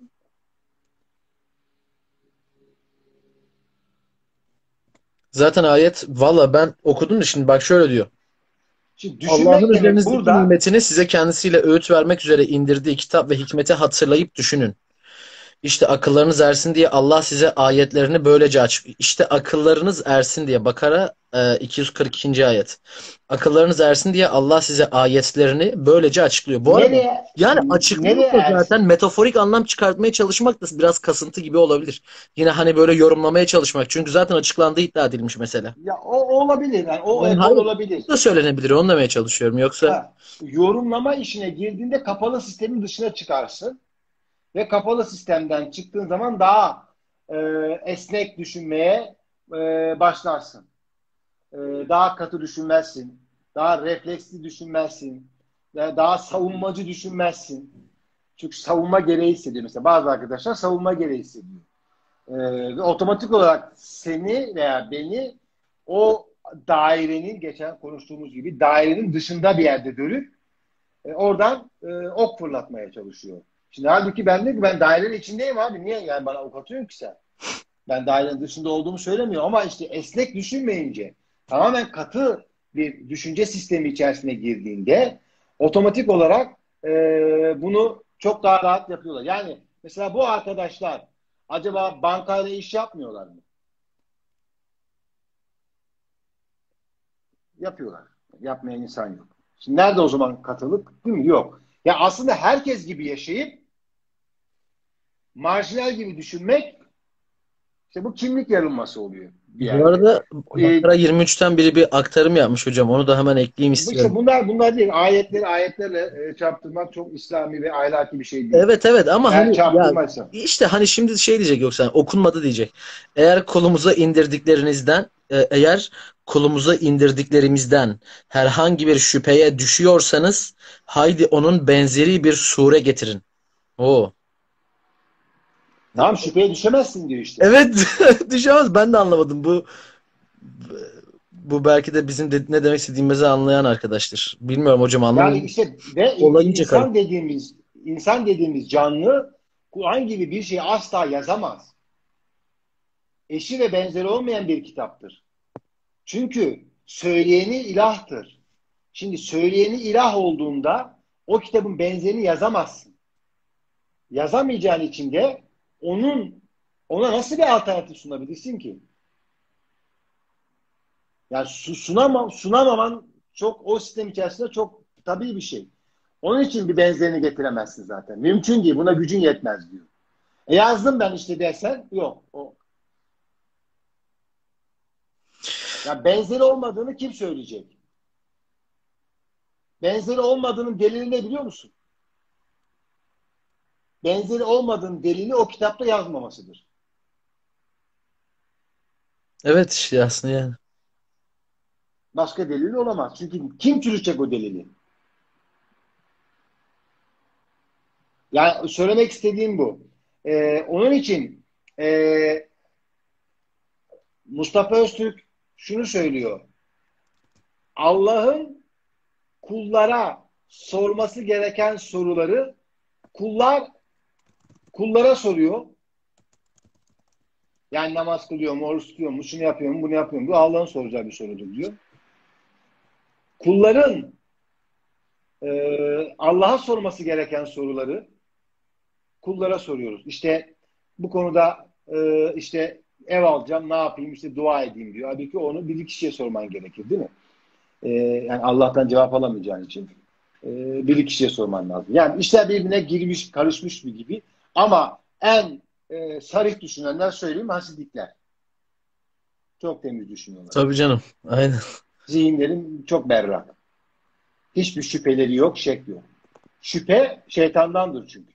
Zaten ayet valla ben okudum da şimdi bak şöyle diyor. Şimdi Allah'ın düşünmek demek üzerinizdeki burada nimetini size kendisiyle öğüt vermek üzere indirdiği kitap ve hikmeti hatırlayıp düşünün. İşte akıllarınız ersin diye Allah size ayetlerini böylece aç. İşte akıllarınız ersin diye Bakara 242. ayet. Akıllarınız ersin diye Allah size ayetlerini böylece açıklıyor. Bu arada nereye yani nereye açıklıyorsa zaten ersin? metaforik anlam çıkartmaya çalışmak da biraz kasıntı gibi olabilir. Yine hani böyle yorumlamaya çalışmak. Çünkü zaten açıklandığı iddia edilmiş mesela. Ya o olabilir. Yani o Yani efor hayır, olabilir. bu da söylenebilir. Onu demeye çalışıyorum. Yoksa Yorumlama işine girdiğinde kapalı sistemin dışına çıkarsın ve kapalı sistemden çıktığın zaman daha e, esnek düşünmeye başlarsın. Daha katı düşünmezsin. Daha refleksli düşünmezsin. Daha savunmacı düşünmezsin. Çünkü savunma gereği hissediyor. Mesela bazı arkadaşlar savunma gereği hissediyor. Ve otomatik olarak seni veya beni o dairenin geçen konuştuğumuz gibi dairenin dışında bir yerde görüp oradan ok fırlatmaya çalışıyor. Şimdi halbuki ben diyor ki ben dairenin içindeyim abi. Niye yani bana ok atıyorsun ki sen? Ben dairenin dışında olduğumu söylemiyor ama işte esnek düşünmeyince tamamen katı bir düşünce sistemi içerisine girdiğinde otomatik olarak bunu çok daha rahat yapıyorlar. Yani Mesela bu arkadaşlar acaba bankayla iş yapmıyorlar mı? Yapıyorlar. Yapmayan insan yok. Şimdi nerede o zaman katılık? Değil mi? Yok. Ya aslında herkes gibi yaşayıp marjinal gibi düşünmek, işte bu kimlik yarılması oluyor bir Bu yerde. arada Ee, Bakara 23'ten biri bir aktarım yapmış hocam. Onu da hemen ekleyeyim işte istiyorum. bunlar değil. Ayetlerle çarptırmak çok İslami ve ahlaki bir şey değil. Evet evet ama Eğer hani ya çarptırmaysa. işte hani şimdi şey diyecek yoksa okunmadı diyecek. Eğer kolumuza indirdiklerinizden eğer kolumuza indirdiklerimizden herhangi bir şüpheye düşüyorsanız haydi onun benzeri bir sure getirin. Oo. Tamam, şüpheye düşemezsin diyor işte. Evet düşemez ben de anlamadım. Bu belki de bizim ne demek istediğimizi anlayan arkadaştır. Bilmiyorum hocam Yani anlamadım. işte ve Olayınca karıştı. insan dediğimiz canlı Kur'an gibi bir şey asla yazamaz. Eşi ve benzeri olmayan bir kitaptır. Çünkü söyleyeni ilahtır. Şimdi söyleyeni ilah olduğunda o kitabın benzerini yazamazsın. Yazamayacağın için de ona nasıl bir alternatif sunabilirsin ki? Yani sunamaman çok o sistem içerisinde çok tabii bir şey. Onun için bir benzerini getiremezsin zaten. Mümkün değil. Buna gücün yetmez diyor. Yazdım ben işte dersen yok. Ya benzeri olmadığını kim söyleyecek? Benzeri olmadığının delili ne biliyor musun? Benzeri olmadığının delili o kitapta yazmamasıdır. Evet işte aslında yani. Başka delili olamaz. Çünkü kim çürütecek o delili? Yani söylemek istediğim bu. Onun için Mustafa Öztürk şunu söylüyor. Allah'ın kullara sorması gereken soruları kullara soruyor. Yani namaz kılıyor mu, oruç tutuyor mu, şunu yapıyor mu, bunu yapıyor mu? Bu Allah'ın soracağı bir sorudur diyor. Kulların Allah'a sorması gereken soruları kullara soruyoruz. İşte bu konuda işte ev alacağım, ne yapayım, işte dua edeyim diyor. Halbuki onu bir kişiye sorman gerekir, değil mi? Yani Allah'tan cevap alamayacağın için bir kişiye sorman lazım. Yani işler birbirine girmiş, karışmış gibi. Ama en sarih düşünenler söyleyeyim, Hasidikler. Çok temiz düşünüyorlar. Tabii canım. Aynen. Zihinlerin çok berrak. Hiçbir şüpheleri yok, şek yok. Şüphe şeytandandır çünkü.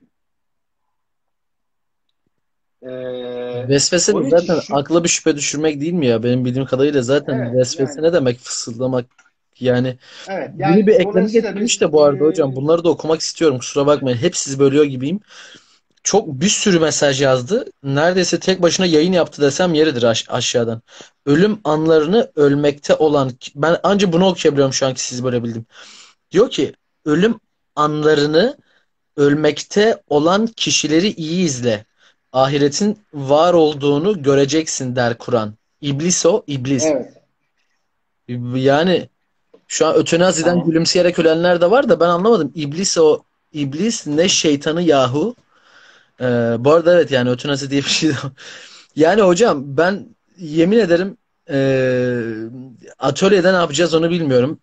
Vesvese de Onun için zaten akla bir şüphe düşürmek değil mi ya? Benim bildiğim kadarıyla zaten evet vesvese yani ne demek? Fısıldamak. Yani evet bunu bir yani ekrana dolayısıyla getirmiş biz de bu arada hocam. Bunları da okumak istiyorum. Kusura bakmayın. Hep sizi bölüyor gibiyim. Çok bir sürü mesaj yazdı. Neredeyse tek başına yayın yaptı desem yeridir aşağıdan. Ölüm anlarını ölmekte olan ben ancak bunu okuyabiliyorum şu anki sizi bölebildim. Diyor ki ölüm anlarını ölmekte olan kişileri iyi izle. Ahiretin var olduğunu göreceksin der Kur'an. İblis o, iblis. evet, Yani şu an ötenaziden tamam. gülümseyerek ölenler de var da ben anlamadım. İblis o, iblis ne şeytanı yahu. Bu arada evet yani ötenazi diye bir şey de var. Yani hocam ben yemin ederim atölyede ne yapacağız onu bilmiyorum.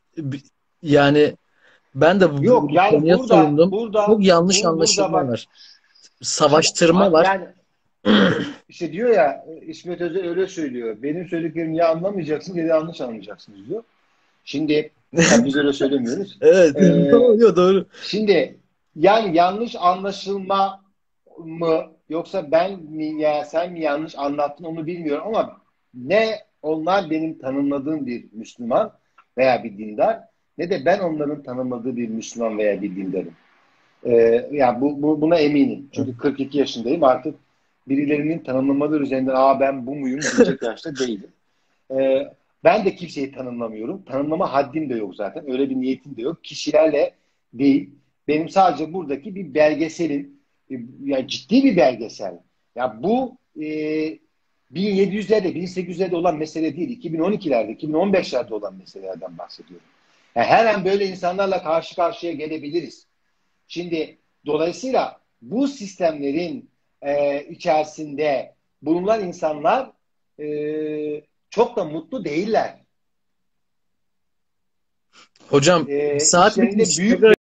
Yani ben de Yok bu yani konuya burada soyundum. Çok burada yanlış bu burada anlaşılma bak var. Savaştırma var. yani işte diyor ya İsmet Özel öyle söylüyor. Benim söylediklerimi ya anlamayacaksın ya da yanlış anlayacaksınız diyor. Şimdi tabii biz öyle söylemiyoruz. Evet. Ee, Yo, doğru. Şimdi yani yanlış anlaşılma mı yoksa ben mi ya sen mi yanlış anlattın onu bilmiyorum ama ne onlar benim tanımladığım bir Müslüman veya bir dindar ne de ben onların tanımladığı bir Müslüman veya bir dindarım. Yani buna eminim. Çünkü 42 yaşındayım artık birilerinin tanımlamaları üzerinden ben bu muyum diyecek yaşta değilim. Ben de kimseyi tanımlamıyorum. Tanımlama haddim de yok zaten. Öyle bir niyetim de yok. Kişilerle değil. Benim sadece buradaki bir belgeselin yani ciddi bir belgesel. Ya bu 1700'lerde, 1800'lerde olan mesele değil. 2012'lerde, 2015'lerde olan meselelerden bahsediyorum. Yani her an böyle insanlarla karşı karşıya gelebiliriz. Şimdi dolayısıyla bu sistemlerin içerisinde bulunan insanlar çok da mutlu değiller. Hocam saat İçlerinde bitmiş. büyük